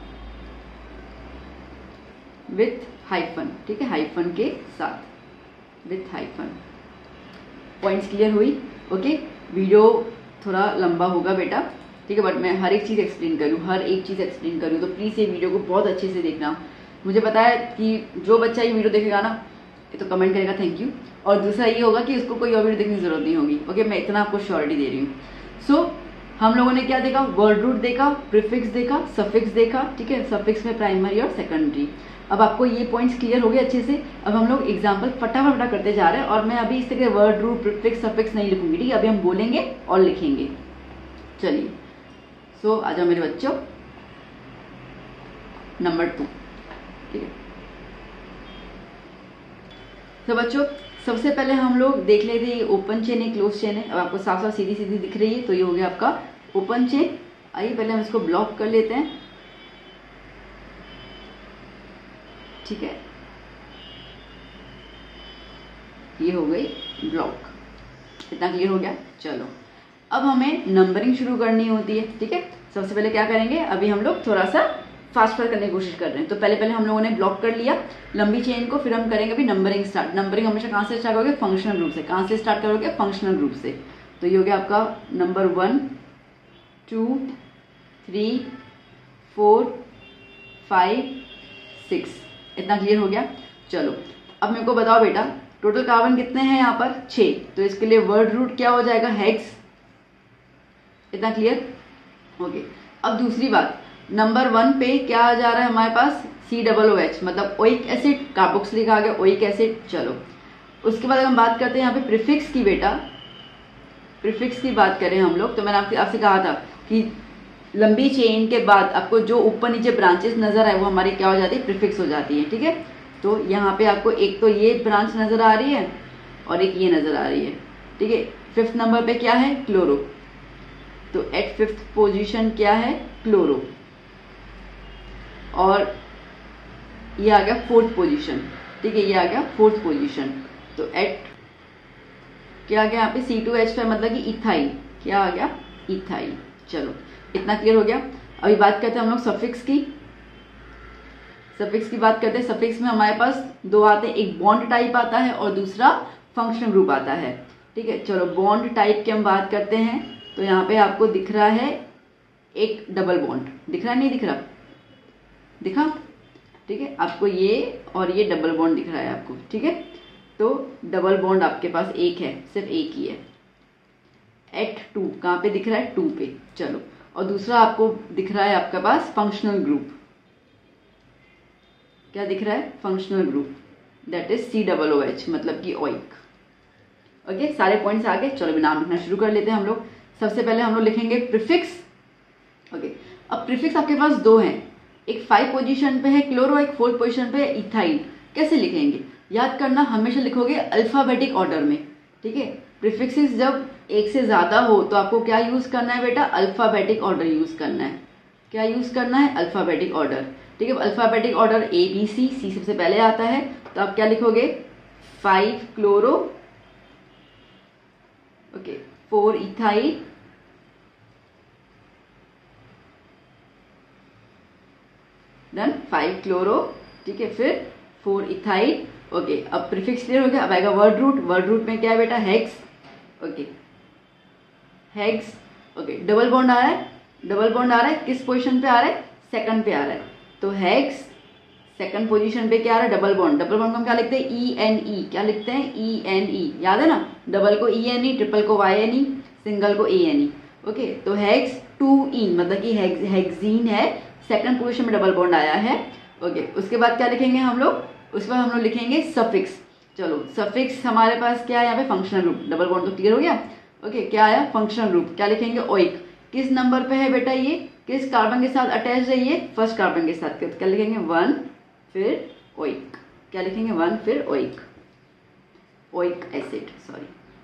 with hyphen. ठीक है, हाइफन के साथ, विथ हाइफन। पॉइंट्स क्लियर हुई। ओके, वीडियो थोड़ा लंबा होगा बेटा, ठीक है, बट मैं हर एक चीज़ एक्सप्लेन करूँ, हर एक चीज़ एक्सप्लेन करूँ, तो प्लीज़ ये वीडियो को बहुत अच्छे से देखना। मुझे पता है कि जो बच्चा ये वीडियो देखेगा ना, ये तो कमेंट करेगा थैंक यू, और दूसरा ये होगा कि उसको कोई और वीडियो देखने की जरूरत नहीं होगी। ओके, मैं इतना आपको श्योरिटी दे रही हूँ। सो so, हम लोगों ने क्या देखा, वर्ड रूट देखा, प्रीफिक्स देखा, सफिक्स देखा। ठीक है, सफिक्स में प्राइमरी और सेकेंडरी। अब आपको ये पॉइंट्स क्लियर हो गए अच्छे से। अब हम लोग एग्जाम्पल फटाफट फटा करते जा रहे हैं, और मैं अभी इस तरह वर्ड रूट, प्रीफिक्स, सफिक्स नहीं लिखूंगी। ठीक है, अभी हम बोलेंगे और लिखेंगे। चलिए, सो so, आ जाओ मेरे बच्चों, नंबर टू। ठीक है, तो बच्चों सबसे पहले हम लोग देख लेते हैं ये ओपन चेन है, क्लोज चेन है। अब आपको साफ साफ सीधी सीधी दिख रही है, तो ये हो गया आपका ओपन चेन। आइए पहले हम इसको ब्लॉक कर लेते हैं। ठीक है, ये हो गई ब्लॉक। इतना क्लियर हो गया। चलो अब हमें नंबरिंग शुरू करनी होती है, ठीक है। सबसे पहले क्या करेंगे, अभी हम लोग थोड़ा सा फास्ट फास्ट करने की कोशिश कर रहे हैं। तो पहले पहले हम लोगों ने ब्लॉक कर लिया लंबी चेन को, फिर हम करेंगे अभी नंबरिंग स्टार्ट। नंबरिंग हमेशा कहाँ से स्टार्ट करोगे, फंक्शनल ग्रुप से। कहाँ से स्टार्ट करोगे, फंक्शनल ग्रुप से। तो ये हो गया आपका number one, two, three, four, five, six. इतना क्लियर हो गया। चलो अब मेरे को बताओ बेटा, टोटल कार्बन कितने हैं यहाँ पर, छः। तो इसके लिए वर्ड रूट क्या हो जाएगा, हेक्स। इतना क्लियर, ओके। अब दूसरी बात, नंबर वन पे क्या आ जा रहा है हमारे पास, सी डबल ओ एच, मतलब ओइक एसिड, कार्बोक्सिलिक आ गया ओइक एसिड। चलो उसके बाद हम बात करते हैं यहाँ पे प्रीफिक्स की। बेटा प्रीफिक्स की बात करें हम लोग, तो मैंने आपसे आपसे कहा था कि लंबी चेन के बाद आपको जो ऊपर नीचे ब्रांचेस नजर आए वो हमारी क्या हो जाती है, प्रीफिक्स हो जाती है, ठीक है। तो यहाँ पे आपको एक तो ये ब्रांच नजर आ रही है और एक ये नजर आ रही है, ठीक है। फिफ्थ नंबर पे क्या है, क्लोरो। तो एट फिफ्थ पोजीशन क्या है, क्लोरो। और ये आ गया फोर्थ पोजीशन, ठीक है, ये आ गया फोर्थ पोजीशन। तो एट क्या आ गया यहाँ पे, सी टू एच फाइव, मतलब कि इथाइल। क्या आ गया, इथाइल। चलो इतना क्लियर हो गया। अभी बात करते हैं हम लोग सफिक्स की। सफिक्स की बात करते हैं। सफिक्स में हमारे पास दो आते हैं, एक बॉन्ड टाइप आता है और दूसरा फंक्शनल ग्रुप आता है, ठीक है। चलो बॉन्ड टाइप की हम बात करते हैं। तो यहाँ पे आपको दिख रहा है एक डबल बॉन्ड, दिख रहा है, नहीं दिख रहा, दिखा, ठीक है। आपको ये और ये डबल बॉन्ड दिख रहा है आपको, ठीक है। तो डबल बॉन्ड आपके पास एक है, सिर्फ एक ही है, एट टू। कहाँ पे दिख रहा है, टू पे। चलो और दूसरा आपको दिख रहा है आपके पास फंक्शनल ग्रुप। क्या दिख रहा है, functional group, that is C double O H, मतलब कि ओइक। ओके, सारे पॉइंट्स आ गए। चलो नाम लिखना शुरू कर लेते हैं हम लोग। सबसे पहले हम लोग लिखेंगे प्रीफिक्स। ओके, अब प्रीफिक्स आपके पास दो हैं, एक फाइव पोजीशन पे है क्लोरो, एक फोर्थ पोजीशन पे है इथाइल। कैसे लिखेंगे, याद करना, हमेशा लिखोगे अल्फाबेटिक ऑर्डर में, ठीक है। प्रीफिक्सेस जब एक से ज्यादा हो तो आपको क्या यूज करना है बेटा, अल्फाबेटिक ऑर्डर यूज करना है। क्या यूज करना है, अल्फाबेटिक ऑर्डर, ठीक है। Alphabetic order A B C, C सबसे पहले आता है, तो आप क्या लिखोगे, five chloro, okay, four ethyl, done, five chloro, ठीक है, फिर फोर इथाइल। ओके, अब प्रीफिक्स क्लियर हो गया। अब आएगा वर्ड रूट। वर्ड रूट में क्या है बेटा, hex, okay, hex, okay. Double bond आ रहा है, डबल बॉन्ड आ रहा है, किस पोजीशन पे आ रहा है, सेकंड पे आ रहा है। तो हेक्स सेकंड पोजीशन पे क्या आ रहा है, डबल बॉन्ड। डबल बॉन्ड को हम क्या लिखते हैं, ई एन ई। क्या लिखते हैं, ई एन ई, याद है ना। डबल को ई एन ई, ट्रिपल को वाई एन ई, सिंगल को ए एन ई। ओके, तो हेक्स टू इन, मतलब कि हेक्सीन है, सेकंड पोजीशन में डबल बॉन्ड आया है। ओके, उसके बाद क्या लिखेंगे हम लोग, उसके बाद हम लोग लिखेंगे सफिक्स। चलो सफिक्स हमारे पास क्या है यहाँ पे, फंक्शनल ग्रुप। डबल बॉन्ड तो क्लियर हो गया। ओके, क्या आया, फंक्शनल ग्रुप। क्या लिखेंगे, ओइक। किस नंबर पे है बेटा ये, किस कार्बन के साथ अटैच है ये, फर्स्ट कार्बन के साथ। क्या लिखेंगे, वन, फिर ओइक। क्या लिखेंगे, वन, फिर oic, oic acid, sorry.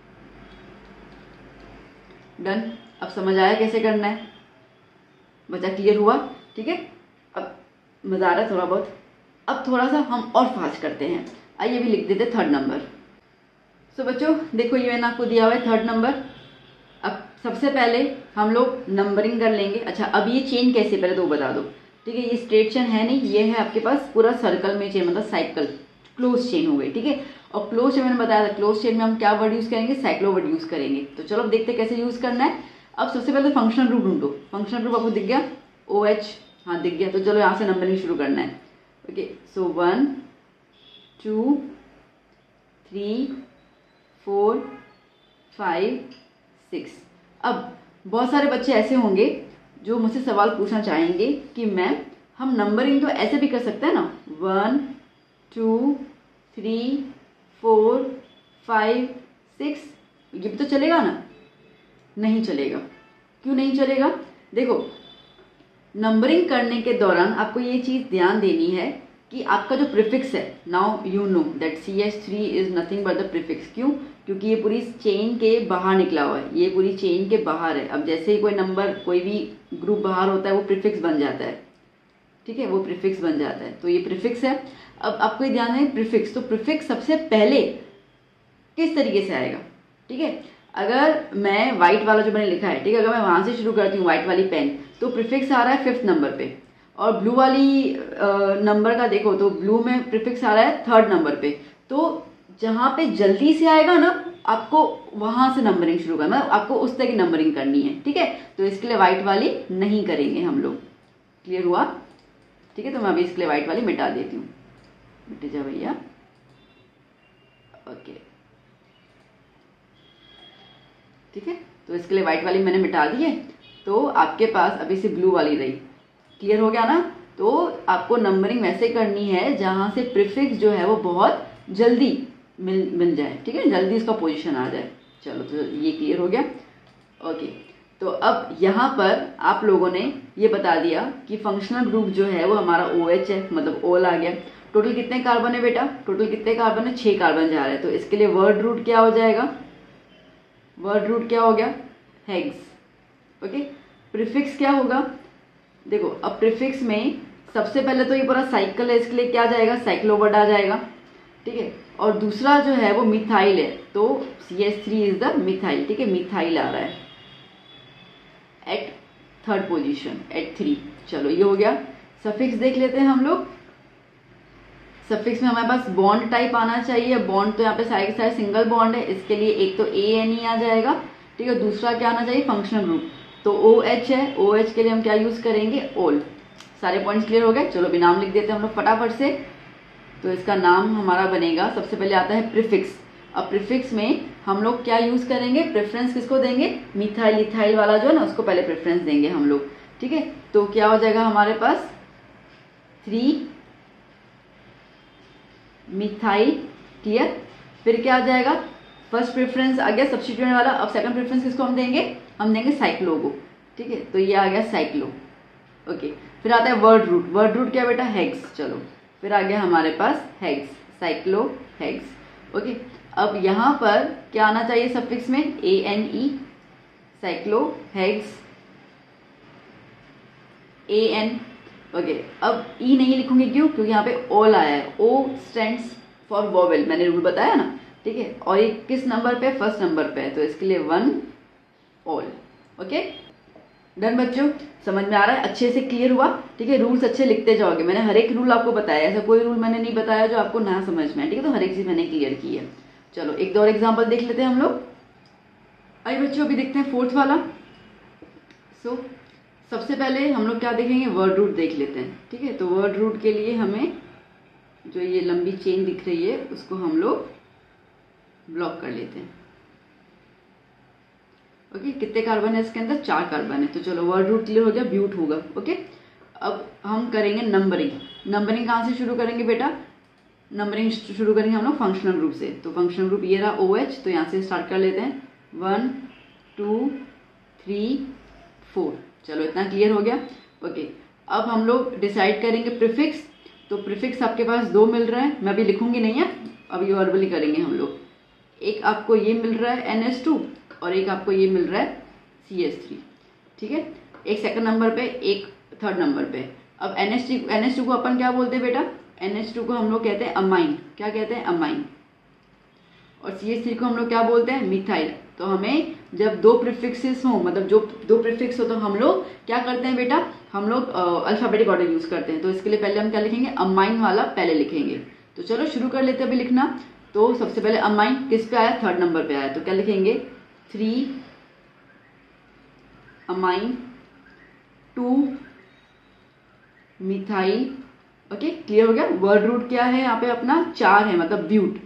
Done. अब समझ आया कैसे करना है, बच्चा क्लियर हुआ, ठीक है। अब मजा आ रहा है थोड़ा बहुत। अब थोड़ा सा हम और फास्ट करते हैं, आइए भी लिख देते थर्ड नंबर। सो बच्चों देखो, ये मैंने आपको दिया हुआ है थर्ड नंबर। अब सबसे पहले हम लोग नंबरिंग कर लेंगे। अच्छा, अब ये चेन कैसे, पहले तो बता दो, ठीक है। ये स्ट्रेट चेन है नहीं, ये है आपके पास पूरा सर्कल में चेन, मतलब साइकिल, क्लोज चेन हो गई, ठीक है। और क्लोज चेन मैंने बताया था, क्लोज चेन में हम क्या वर्ड यूज करेंगे, साइक्लो वर्ड यूज करेंगे। तो चलो अब देखते हैं कैसे यूज करना है। अब सबसे पहले फंक्शनल ग्रुप ढूंढो। फंक्शनल ग्रुप आपको दिख गया, ओ एच, हाँ दिख गया। तो चलो यहाँ से नंबरिंग शुरू करना है। Okay, so one, two, three, four, five, six. अब बहुत सारे बच्चे ऐसे होंगे जो मुझसे सवाल पूछना चाहेंगे कि मैम हम नंबरिंग तो ऐसे भी कर सकते हैं ना, one, two, three, four, five, six, ये भी तो चलेगा ना। नहीं चलेगा। क्यों नहीं चलेगा, देखो नंबरिंग करने के दौरान आपको ये चीज ध्यान देनी है कि आपका जो प्रीफिक्स है, now you know that C H three is nothing but the prefix. क्यों, क्योंकि ये पूरी चेन के बाहर निकला हुआ है, ये पूरी चेन के बाहर है। अब जैसे ही कोई नंबर, कोई भी ग्रुप बाहर होता है वो प्रीफिक्स बन जाता है, ठीक है, वो प्रीफिक्स बन जाता है। तो ये प्रीफिक्स है। अब आपको ये ध्यान है प्रीफिक्स, तो प्रीफिक्स सबसे पहले किस तरीके से आएगा, ठीक है। अगर मैं व्हाइट वाला जो मैंने लिखा है, ठीक है, अगर मैं वहां से शुरू करती हूँ व्हाइट वाली पेन, तो प्रीफिक्स आ रहा है फिफ्थ नंबर पे, और ब्लू वाली नंबर का देखो तो ब्लू में प्रीफिक्स आ रहा है थर्ड नंबर पे। तो जहाँ पे जल्दी से आएगा ना, आपको वहां से नंबरिंग शुरू करना, आपको उस तरह की नंबरिंग करनी है, ठीक है। तो इसके लिए व्हाइट वाली नहीं करेंगे हम लोग। क्लियर हुआ? ठीक है, तो मैं अभी इसके लिए व्हाइट वाली मिटा देती हूँ। मिट जा भैया। ओके, ठीक है, तो इसके लिए व्हाइट वाली मैंने मिटा दी है। तो आपके पास अभी से ब्लू वाली रही। क्लियर हो गया ना? तो आपको नंबरिंग वैसे करनी है जहां से प्रीफिक्स जो है वो बहुत जल्दी मिल मिल जाए, ठीक है, जल्दी इसका पोजीशन आ जाए। चलो, तो ये क्लियर हो गया। ओके, तो अब यहाँ पर आप लोगों ने ये बता दिया कि फंक्शनल ग्रुप जो है वो हमारा ओ एच है, मतलब ओल आ गया। टोटल कितने कार्बन है बेटा? टोटल कितने कार्बन है? छह कार्बन जा रहे हैं। तो इसके लिए वर्ड रूट क्या हो जाएगा? वर्ड रूट क्या हो गया? हेक्स। ओके, प्रीफिक्स क्या होगा? देखो, अब प्रीफिक्स में सबसे पहले तो ये पूरा साइकिल है, इसके लिए क्या जाएगा? साइक्लोवर्ड आ जाएगा, ठीक है। और दूसरा जो है वो मिथाइल है, तो C H three is the methyl, ठीक है, मिथाइल आ रहा है at third position, at three. चलो, ये हो गया। सफिक्स देख लेते हैं हम लोग। सफिक्स में हमारे पास बॉन्ड टाइप आना चाहिए। बॉन्ड तो यहाँ पे सारे के सारे सिंगल बॉन्ड है, इसके लिए एक तो ए एन ई आ जाएगा, ठीक है। दूसरा क्या आना चाहिए? फंक्शनल ग्रुप, तो ओ एच है। ओ एच के लिए हम क्या यूज करेंगे? ओल। सारे पॉइंट्स क्लियर हो गए? चलो, अभी नाम लिख देते हैं हम लोग फटाफट से। तो इसका नाम हमारा बनेगा, सबसे पहले आता है प्रीफिक्स। अब प्रीफिक्स में हम लोग क्या यूज करेंगे? प्रेफरेंस किसको देंगे? मिथाइल इथाइल वाला जो है ना, उसको पहले प्रेफरेंस देंगे हम लोग, ठीक है। तो क्या हो जाएगा हमारे पास? Three methyl. क्लियर? फिर क्या आ जाएगा? फर्स्ट प्रेफरेंस आ गया सब्स्टिट्यूएंट वाला। अब सेकंड प्रेफरेंस किसको हम देंगे? हम देंगे साइक्लो को, ठीक है। तो ये आ गया साइक्लो। ओके, फिर आता है वर्ड रूट। वर्ड रूट क्या बेटा? हेक्स। चलो, फिर आ गया हमारे पास हेक्स, साइक्लो हेक्स। ओके, अब यहाँ पर क्या आना चाहिए सफिक्स में? A N E, cyclo hex A N. Okay, अब ई नहीं लिखूंगी, क्यों? क्योंकि यहाँ पे ओल आया है। ओ स्टैंड्स फॉर वोवेल, मैंने रूल बताया ना, ठीक है। और ये किस नंबर पे? फर्स्ट नंबर पे है, तो इसके लिए वन ओल। ओके, डन बच्चों? समझ में आ रहा है? अच्छे से क्लियर हुआ? ठीक है, रूल्स अच्छे लिखते जाओगे। मैंने हर एक रूल आपको बताया, ऐसा कोई रूल मैंने नहीं बताया जो आपको ना समझ में आए, ठीक है। तो हर एक चीज मैंने क्लियर की है। चलो, एक दो और एग्जाम्पल देख लेते हैं हम लोग। आइए बच्चों, अभी देखते हैं फोर्थ वाला। सो so, सबसे पहले हम लोग क्या देखेंगे? वर्ड रूट देख लेते हैं, ठीक है। तो वर्ड रूट के लिए हमें जो ये लंबी चेन दिख रही है उसको हम लोग ब्लॉक कर लेते हैं। ओके, कितने कार्बन है इसके अंदर? चार कार्बन है। तो चलो, वर्ड रूट क्लियर हो गया, ब्यूट होगा। ओके, अब हम करेंगे नंबरिंग। नंबरिंग कहाँ से शुरू करेंगे बेटा? नंबरिंग शुरू करेंगे हम लोग फंक्शनल ग्रुप से। तो फंक्शनल ग्रुप ये रहा ओ एच, तो यहाँ से स्टार्ट कर लेते हैं। One two three four. चलो, इतना क्लियर हो गया। ओके, अब हम लोग डिसाइड करेंगे प्रीफिक्स। तो प्रीफिक्स आपके पास दो मिल रहा है, मैं अभी लिखूंगी नहीं है, अभी वर्बली करेंगे हम लोग। एक आपको ये मिल रहा है एन एच टू, और एक आपको ये मिल रहा है सी एच थ्री, ठीक है। एक सेकंड नंबर पे, एक थर्ड नंबर पे। अब N H N H two को अपन क्या बोलते हैं बेटा? एन एच टू को हम लोग कहते हैं अमाइन। क्या कहते हैं? अमाइन। और सी एच थ्री को हम लोग क्या बोलते हैं? मिथाइल। तो हमें जब दो प्रीफिक्सेस हो, मतलब जो दो प्रीफिक्स हो, तो हम लोग क्या करते हैं बेटा? हम लोग अल्फाबेटिक ऑर्डर यूज करते हैं। तो इसके लिए पहले हम क्या लिखेंगे? अमाइन वाला पहले लिखेंगे। तो चलो शुरू कर लेते हैं अभी लिखना। तो सबसे पहले अमाइन किस पे आया? थर्ड नंबर पे आया। तो क्या लिखेंगे? Three amine two methyl. Okay, clear हो गया? वर्ड रूट क्या है यहाँ पे अपना? चार है, मतलब ब्यूट।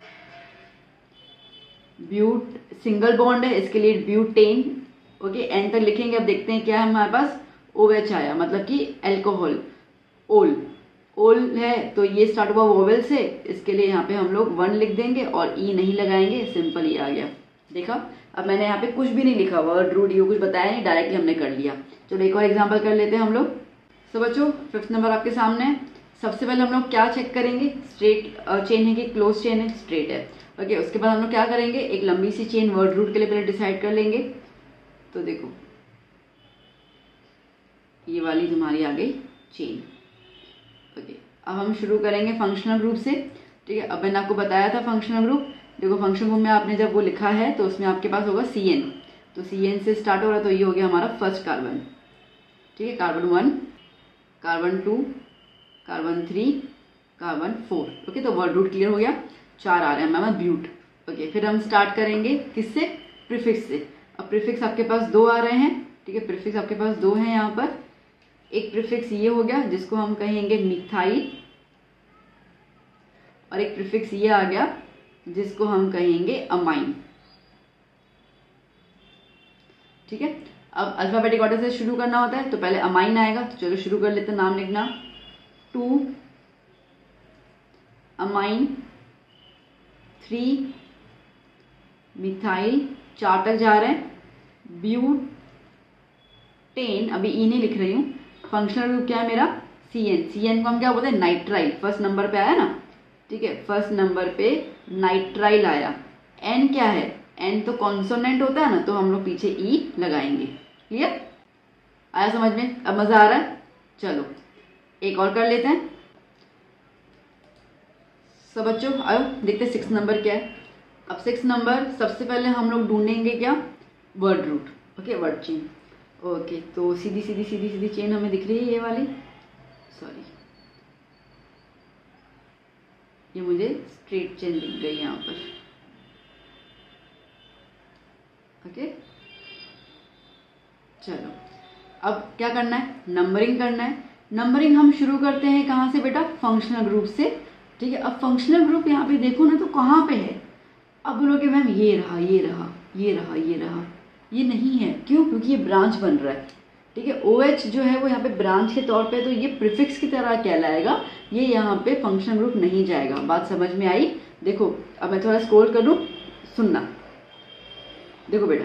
ब्यूट सिंगल बॉन्ड है, इसके लिए ब्यूटेन। ओके, एन तक लिखेंगे। अब देखते हैं क्या है हमारे पास। ओ एच आया, मतलब कि अल्कोहल। ओल ओल है, तो ये स्टार्ट हुआ वोवेल से, इसके लिए यहाँ पे हम लोग वन लिख देंगे और ई नहीं लगाएंगे, सिंपल ही आ गया। देखा? अब मैंने यहाँ पे कुछ भी नहीं लिखा, वर्ड रूट ये कुछ बताया नहीं, डायरेक्टली हमने कर लिया। चलो एक और एग्जाम्पल कर लेते हैं हम लोग। सो बच्चों, फिफ्थ नंबर आपके सामने है। सबसे पहले हम लोग क्या चेक करेंगे? स्ट्रेट चेन है कि क्लोज चेन है? स्ट्रेट है। ओके, उसके बाद हम लोग क्या करेंगे? एक लंबी सी चेन वर्ड रूट के लिए पहले डिसाइड कर लेंगे। तो देखो, ये वाली हमारी आ गई चेन। ओके, अब हम शुरू करेंगे फंक्शनल ग्रुप से, ठीक है। अब मैंने आपको बताया था फंक्शनल ग्रुप देखो फंक्शन ग्रुप में आपने जब वो लिखा है तो उसमें आपके पास होगा सी एन, तो सी एन से स्टार्ट हो रहा है, तो ये हो गया हमारा फर्स्ट कार्बन, ठीक है। Carbon one, carbon two, carbon three, carbon four, okay. तो वर्ड रूट क्लियर हो गया, चार आ रहे हैं हमारे ब्यूट, ओके। फिर हम स्टार्ट करेंगे किससे, प्रीफिक्स से। अब प्रीफिक्स आपके पास दो आ रहे हैं, ठीक है, प्रीफिक्स आपके पास दो हैं यहाँ पर। एक प्रीफिक्स ये हो गया जिसको हम कहेंगे मिथाइल, और एक प्रीफिक्स ये आ गया जिसको हम कहेंगे अमाइन, ठीक है। अब अल्फाबेटिक ऑर्डर से शुरू करना होता है, तो पहले अमाइन आएगा, तो चलो शुरू कर लेते हैं। नाम लिखना, टू अमाइन, थ्री मिथाइल, चार तक जा रहे हैं, ब्यूटेन, अभी ई नहीं लिख रही हूँ। फंक्शनल ग्रुप क्या है मेरा, सी एन। सी एन को हम क्या बोलते हैं, नाइट्राइल, फर्स्ट नंबर पे आया ना, ठीक है, फर्स्ट नंबर पे नाइट्राइल आया। एन क्या है, एन तो कॉन्सोनेंट होता है ना, तो हम लोग पीछे ई लगाएंगे। क्लियर, आया समझ में, अब मजा आ रहा है। चलो एक और कर लेते हैं सब बच्चों, आयो देखते हैं सिक्स नंबर क्या है। अब सिक्स नंबर सबसे पहले हम लोग ढूंढेंगे क्या, word root, okay, word chain, okay. तो सीधी सीधी सीधी सीधी चेन हमें दिख रही है, ये वाली, सॉरी ये मुझे स्ट्रेट चेन दिख गई यहाँ पर, ओके। चलो अब क्या करना है, नंबरिंग करना है। नंबरिंग हम शुरू करते हैं कहाँ से बेटा, फंक्शनल ग्रुप से, ठीक है। अब फंक्शनल ग्रुप यहाँ पे देखो ना, तो कहाँ पे है, अब बोलोगे मैम ये रहा ये रहा ये रहा ये रहा, ये नहीं है, क्यों, क्योंकि ये ब्रांच बन रहा है, ठीक है। ओ एच जो है वो यहाँ पे ब्रांच के तौर पे, तो ये प्रीफिक्स की तरह कहलाएगा, ये यहाँ पे फंक्शनल ग्रुप नहीं जाएगा। बात समझ में आई। देखो अब मैं थोड़ा स्क्रॉल करूँ, सुनना, देखो बेटा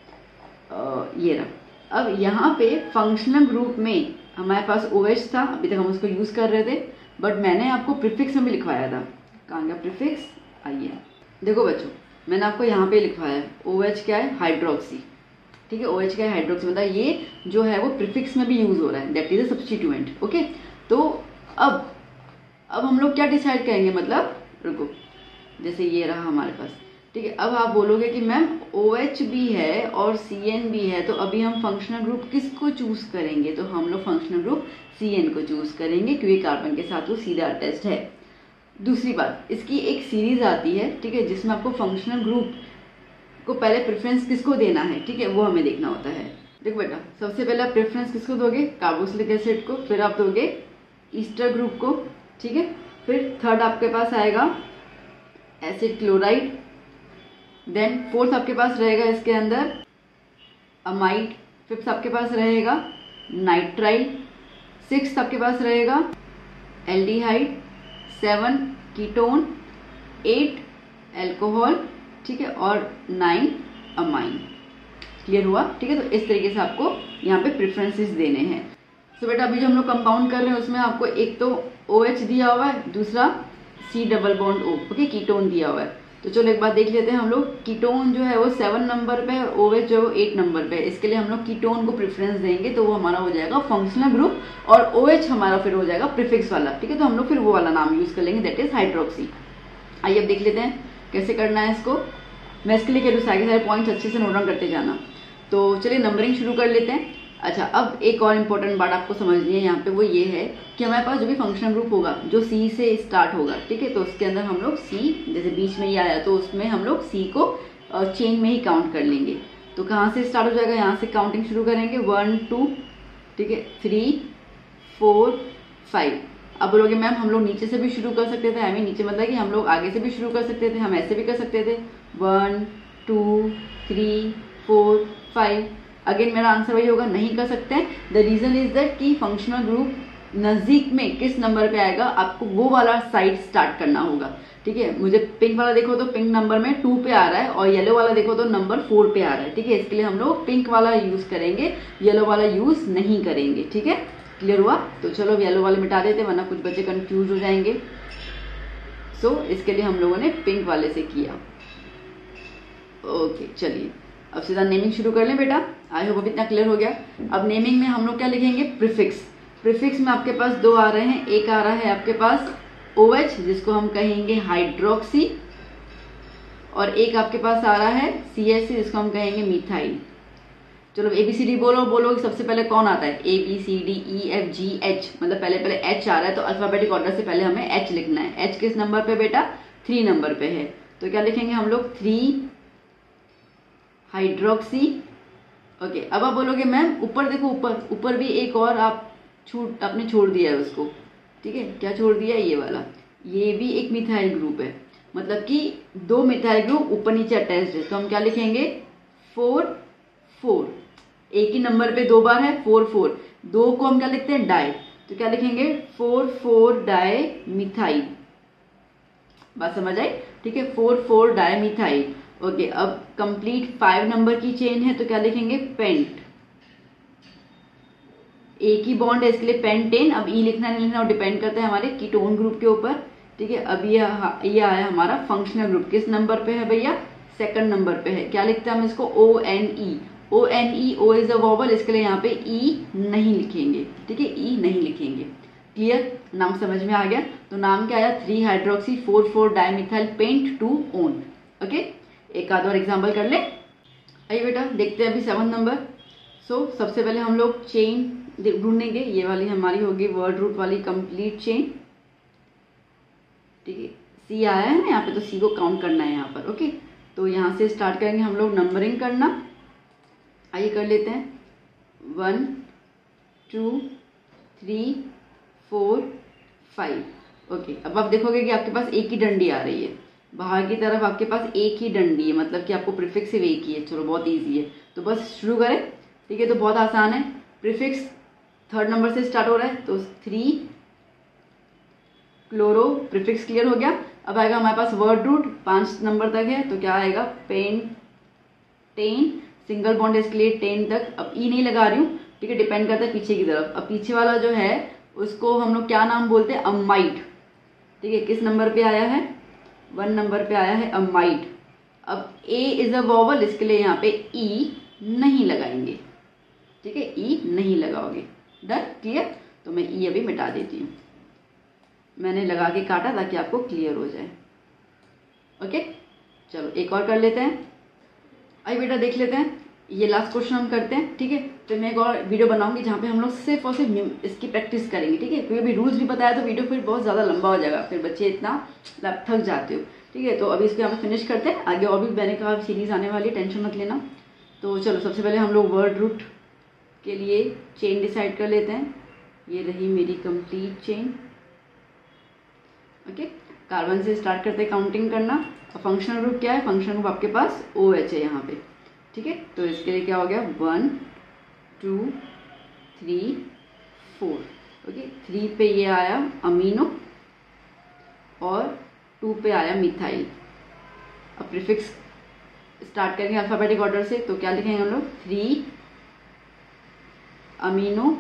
आ, ये रहा। अब यहाँ पे फंक्शनल ग्रुप में हमारे पास ओ एच था, अभी तक हम उसको यूज कर रहे थे, बट मैंने आपको प्रीफिक्स में भी लिखवाया था। कहाँ गया प्रीफिक्स, आइए देखो बच्चों, मैंने आपको यहाँ पे लिखवाया है ओ एच क्या है, हाइड्रोक्सी, ठीक है। ओ एच क्या है, हाइड्रोक्सी, मतलब ये जो है वो प्रीफिक्स में भी यूज हो रहा है, that is a substituent, okay. तो अब अब हम लोग क्या डिसाइड करेंगे, मतलब रुको, जैसे ये रहा हमारे पास, ठीक है। अब आप बोलोगे कि मैम ओ एच भी है और सी एन भी है, तो अभी हम फंक्शनल ग्रुप किसको चूज करेंगे, तो हम लोग फंक्शनल ग्रुप सी एन को चूज करेंगे, क्योंकि कार्बन के साथ वो सीधा अटैच्ड है। दूसरी बात, इसकी एक सीरीज आती है, ठीक है, जिसमें आपको फंक्शनल ग्रुप को पहले प्रेफरेंस किसको देना है, ठीक है, वो हमें देखना होता है। देखो बेटा, सबसे पहले आप प्रेफरेंस किसको दोगे, कार्बोक्सिलिक एसिड को, फिर आप दोगे ईस्टर ग्रुप को, ठीक है। फिर थर्ड आपके पास आएगा एसिड क्लोराइड, देन फोर्थ आपके पास रहेगा इसके अंदर अमाइड, फिफ्थ आपके पास रहेगा नाइट्राइल, सिक्स्थ आपके पास रहेगा aldehyde, seven ketone, eight alcohol, ठीक है, और नाइन अमाइन। क्लियर हुआ, ठीक है। तो इस तरीके से आपको यहाँ पे प्रेफरेंसेस देने हैं। तो बेटा अभी जो हम लोग कंपाउंड कर रहे हैं उसमें आपको एक तो ओ एच दिया हुआ है, दूसरा C double bond O, okay, ketone दिया हुआ है। तो चलो एक बात देख लेते हैं हम लोग, कीटोन जो है वो सेवन नंबर पे और ओ एच जो है वो एट नंबर पे, इसके लिए हम लोग कीटोन को प्रेफरेंस देंगे, तो वो हमारा हो जाएगा फंक्शनल ग्रुप, और ओ एच हमारा फिर हो जाएगा प्रीफिक्स वाला, ठीक है। तो हम लोग फिर वो वाला नाम यूज कर लेंगे, दैट इज हाइड्रोक्सी। आइए अब देख लेते हैं कैसे करना है इसको। मैं इसके लिए कह रही हूँ सारे सारे पॉइंट्स अच्छे से नोट डाउन करते जाना। तो चलिए नंबरिंग शुरू कर लेते हैं। अच्छा, अब एक और इम्पोर्टेंट बात आपको समझनी है यहाँ पे, वो ये है कि हमारे पास जो भी फंक्शनल ग्रुप होगा जो सी से स्टार्ट होगा, ठीक है, तो उसके अंदर हम लोग सी, जैसे बीच में ही आया तो उसमें हम लोग सी को चेन में ही काउंट कर लेंगे। तो कहाँ से स्टार्ट हो जाएगा, यहाँ से काउंटिंग शुरू करेंगे, वन टू, ठीक है, थ्री फोर फाइव। अब बोलोगे मैम हम लोग नीचे से भी शुरू कर सकते थे, आई मीन नीचे मतलब कि हम लोग आगे से भी शुरू कर सकते थे, हम ऐसे भी कर सकते थे, one two three four five. Again मेरा आंसर वही होगा, नहीं कर सकते हैं। द रीजन इज दैट कि फंक्शनल ग्रुप नजदीक में किस नंबर पे आएगा, आपको वो वाला साइड स्टार्ट करना होगा, ठीक है। मुझे पिंक वाला देखो तो पिंक नंबर में टू पे आ रहा है, और येलो वाला देखो तो नंबर फोर पे आ रहा है, ठीक है। इसके लिए हम लोग पिंक वाला यूज करेंगे, येलो वाला यूज नहीं करेंगे, ठीक है। क्लियर हुआ। तो चलो अब येलो वाले मिटा देते, वरना कुछ बच्चे कंफ्यूज हो जाएंगे। सो so, इसके लिए हम लोगों ने पिंक वाले से किया। ओके चलिए अब सीधा नेमिंग शुरू कर लें बेटा। आई होप इतना क्लियर हो गया। अब नेमिंग में हम लोग क्या लिखेंगे, प्रीफिक्स। प्रीफिक्स में आपके पास दो आ रहे हैं, एक आ रहा है आपके पास ओ एच जिसको हम कहेंगे हाइड्रोक्सी, और एक आपके पास आ रहा है सी एच सी, जिसको हम कहेंगे मिथाइल। चलो ए बी सी डी बोलो बोलो सबसे पहले कौन आता है, A B C D E F G H, मतलब पहले पहले एच आ रहा है, तो अल्फाबेटिक ऑर्डर से पहले हमें एच लिखना है। एच किस नंबर पे बेटा, थ्री नंबर पे है, तो क्या लिखेंगे हम लोग, थ्री हाइड्रोक्सी। ओके, अब आप बोलोगे मैम ऊपर देखो, ऊपर ऊपर भी एक और आप छूट आपने छोड़ दिया है उसको, ठीक है, क्या छोड़ दिया है, ये वाला, ये भी एक मिथाइल ग्रुप है, मतलब कि दो मिथाइल ग्रुप ऊपर नीचे अटैच्ड है, तो हम क्या लिखेंगे, फोर फोर, एक ही नंबर पे दो बार है, फोर फोर, दो को हम क्या लिखते हैं, डाई, तो क्या लिखेंगे, फोर फोर डाई मिथाइल। बात समझ आई, ठीक है, four four di methyl. Okay, अब कंप्लीट फाइव नंबर की चेन है, तो क्या लिखेंगे, पेंट, एक ही बॉन्ड है इसके लिए पेंटेन। अब ई लिखना नहीं लिखना डिपेंड करता है हमारे कीटोन ग्रुप के ऊपर, ठीक है। अब ये ये आया हमारा फंक्शनल ग्रुप, किस नंबर पे है भैया, सेकंड नंबर पे है। क्या लिखते हैं हम इसको, O N E, O N E, O is a vowel, इसके लिए यहाँ पे ई नहीं लिखेंगे, ठीक है, ई नहीं लिखेंगे। क्लियर, नाम समझ में आ गया। तो नाम क्या आया, three hydroxy four four dimethyl pent two one. Okay, एक आध और एग्जाम्पल कर ले। आइए बेटा देखते हैं अभी सेवन नंबर। सो सबसे पहले हम लोग चेन ढूंढेंगे, ये वाली हमारी होगी वर्ड रूट वाली कंप्लीट चेन, ठीक है। सी आया है ना यहाँ पे, तो सी को काउंट करना है यहाँ पर। ओके, तो यहाँ से स्टार्ट करेंगे हम लोग नंबरिंग करना। आइए कर लेते हैं, one two three four five. Okay, अब आप देखोगे कि आपके पास एक ही डंडी आ रही है, बाहर की तरफ आपके पास एक ही डंडी है, मतलब कि आपको प्रीफिक्स सिर्फ एक ही है। चलो बहुत इजी है, तो बस शुरू करें, ठीक है। तो बहुत आसान है, प्रीफिक्स थर्ड नंबर से स्टार्ट हो रहा है, तो थ्री क्लोरो, प्रीफिक्स क्लियर हो गया। अब आएगा हमारे पास वर्ड रूट, पांच नंबर तक है, तो क्या आएगा, पेन टेन, सिंगल बॉन्ड इसके लिए टेन तक। अब ई नहीं लगा रही हूँ, ठीक है, डिपेंड करता है पीछे की तरफ। अब पीछे वाला जो है उसको हम लोग क्या नाम बोलते हैं, अमाइड, ठीक है। किस नंबर पे आया है, वन नंबर पे आया है अमाइड। अब ए इज अ वोवल, इसके लिए यहाँ पे ई नहीं लगाएंगे, ठीक है, ई नहीं लगाओगे। Done, clear. तो मैं ई अभी मिटा देती हूँ, मैंने लगा के काटा ताकि आपको क्लियर हो जाए। ओके, चलो एक और कर लेते हैं। आइए बेटा देख लेते हैं, ये लास्ट क्वेश्चन हम करते हैं, ठीक है। तो मैं एक और वीडियो बनाऊंगी जहाँ पे हम लोग सिर्फ और सिर्फ इसकी प्रैक्टिस करेंगे, ठीक है। क्योंकि अभी रूल्स भी बताया तो वीडियो फिर बहुत ज़्यादा लंबा हो जाएगा, फिर बच्चे इतना थक जाते हो, ठीक है। तो अभी इसको यहाँ पे फिनिश करते हैं, आगे और भी मैंने कहा सीरीज आने वाली है, टेंशन मत लेना। तो चलो सबसे पहले हम लोग वर्ड रूट के लिए चेन डिसाइड कर लेते हैं। ये रही मेरी कंप्लीट चेन। ओके, कार्बन से स्टार्ट करते हैं काउंटिंग करना। और फंक्शनल ग्रुप क्या है, फंक्शनल ग्रुप आपके पास ओ एच है यहाँ पे, ठीक है। तो इसके लिए क्या हो गया, one two three four. Okay, three पे ये आया अमीनो और टू पे आया मिथाइल। अब प्रीफिक्स स्टार्ट करेंगे अल्फाबेटिक ऑर्डर से, तो क्या लिखेंगे हम लोग, थ्री अमीनो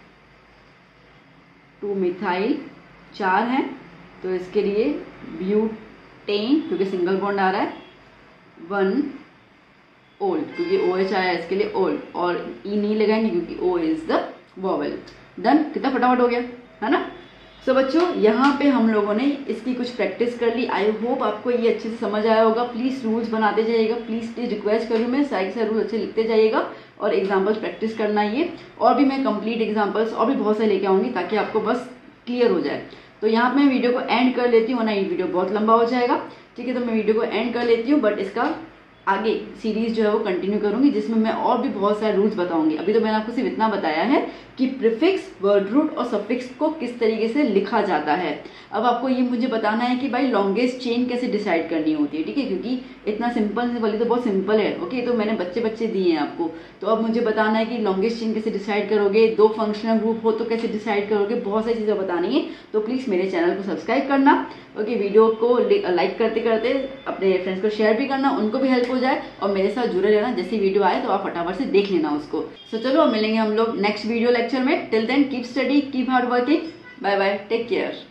टू मिथाइल, चार हैं, तो इसके लिए ब्यूटेन क्योंकि सिंगल बॉन्ड आ रहा है, वन ओल्ड क्योंकि ओ एच आया है इसके लिए ओल्ड, और ई नहीं लगाएंगे क्योंकि O is the vowel. Done, कितना फटाफट हो गया है ना। सो so, बच्चों यहाँ पे हम लोगों ने इसकी कुछ प्रैक्टिस कर ली। आई होप आपको ये अच्छे से समझ आया होगा। प्लीज़ रूल्स बनाते जाइएगा, प्लीज़ प्लीज़ रिक्वेस्ट करूँ मैं, सारे सारे रूल्स अच्छे लिखते जाइएगा और एग्जाम्पल्स प्रैक्टिस करना ये। और भी मैं कंप्लीट एग्जाम्पल्स और भी बहुत सारे लेके आऊँगी ताकि आपको बस क्लियर हो जाए। तो यहाँ पे मैं वीडियो को एंड कर लेती हूँ, वरना ये वीडियो बहुत लंबा हो जाएगा, ठीक है। तो मैं वीडियो को एंड कर लेती हूँ, बट इसका आगे सीरीज जो है वो कंटिन्यू करूंगी जिसमें मैं और भी बहुत सारे रूल्स बताऊंगी। अभी तो मैंने आपको सिर्फ इतना बताया है कि प्रीफिक्स, वर्ड रूट और सफिक्स को किस तरीके से लिखा जाता है। अब आपको ये मुझे बताना है कि भाई लॉन्गेस्ट चेन कैसे डिसाइड करनी होती है, ठीक है, क्योंकि इतना सिंपल वाली तो बहुत सिंपल है। ओके, तो मैंने बच्चे बच्चे दिए हैं आपको, तो अब मुझे बताना है कि लॉन्गेस्ट चेन कैसे डिसाइड करोगे, दो फंक्शनल ग्रुप हो तो कैसे डिसाइड करोगे, बहुत सारी चीज़ें बतानी है। तो प्लीज़ मेरे चैनल को सब्सक्राइब करना। ओके, वीडियो को लाइक करते करते अपने फ्रेंड्स को शेयर भी करना, उनको भी हेल्प हो जाए, और मेरे साथ जुड़े रहना। जैसी वीडियो आए तो आप फटाफट से देख लेना उसको। सो so, चलो मिलेंगे हम लोग नेक्स्ट वीडियो लेक्चर में। Till then keep study, keep hard working. Bye bye, take care.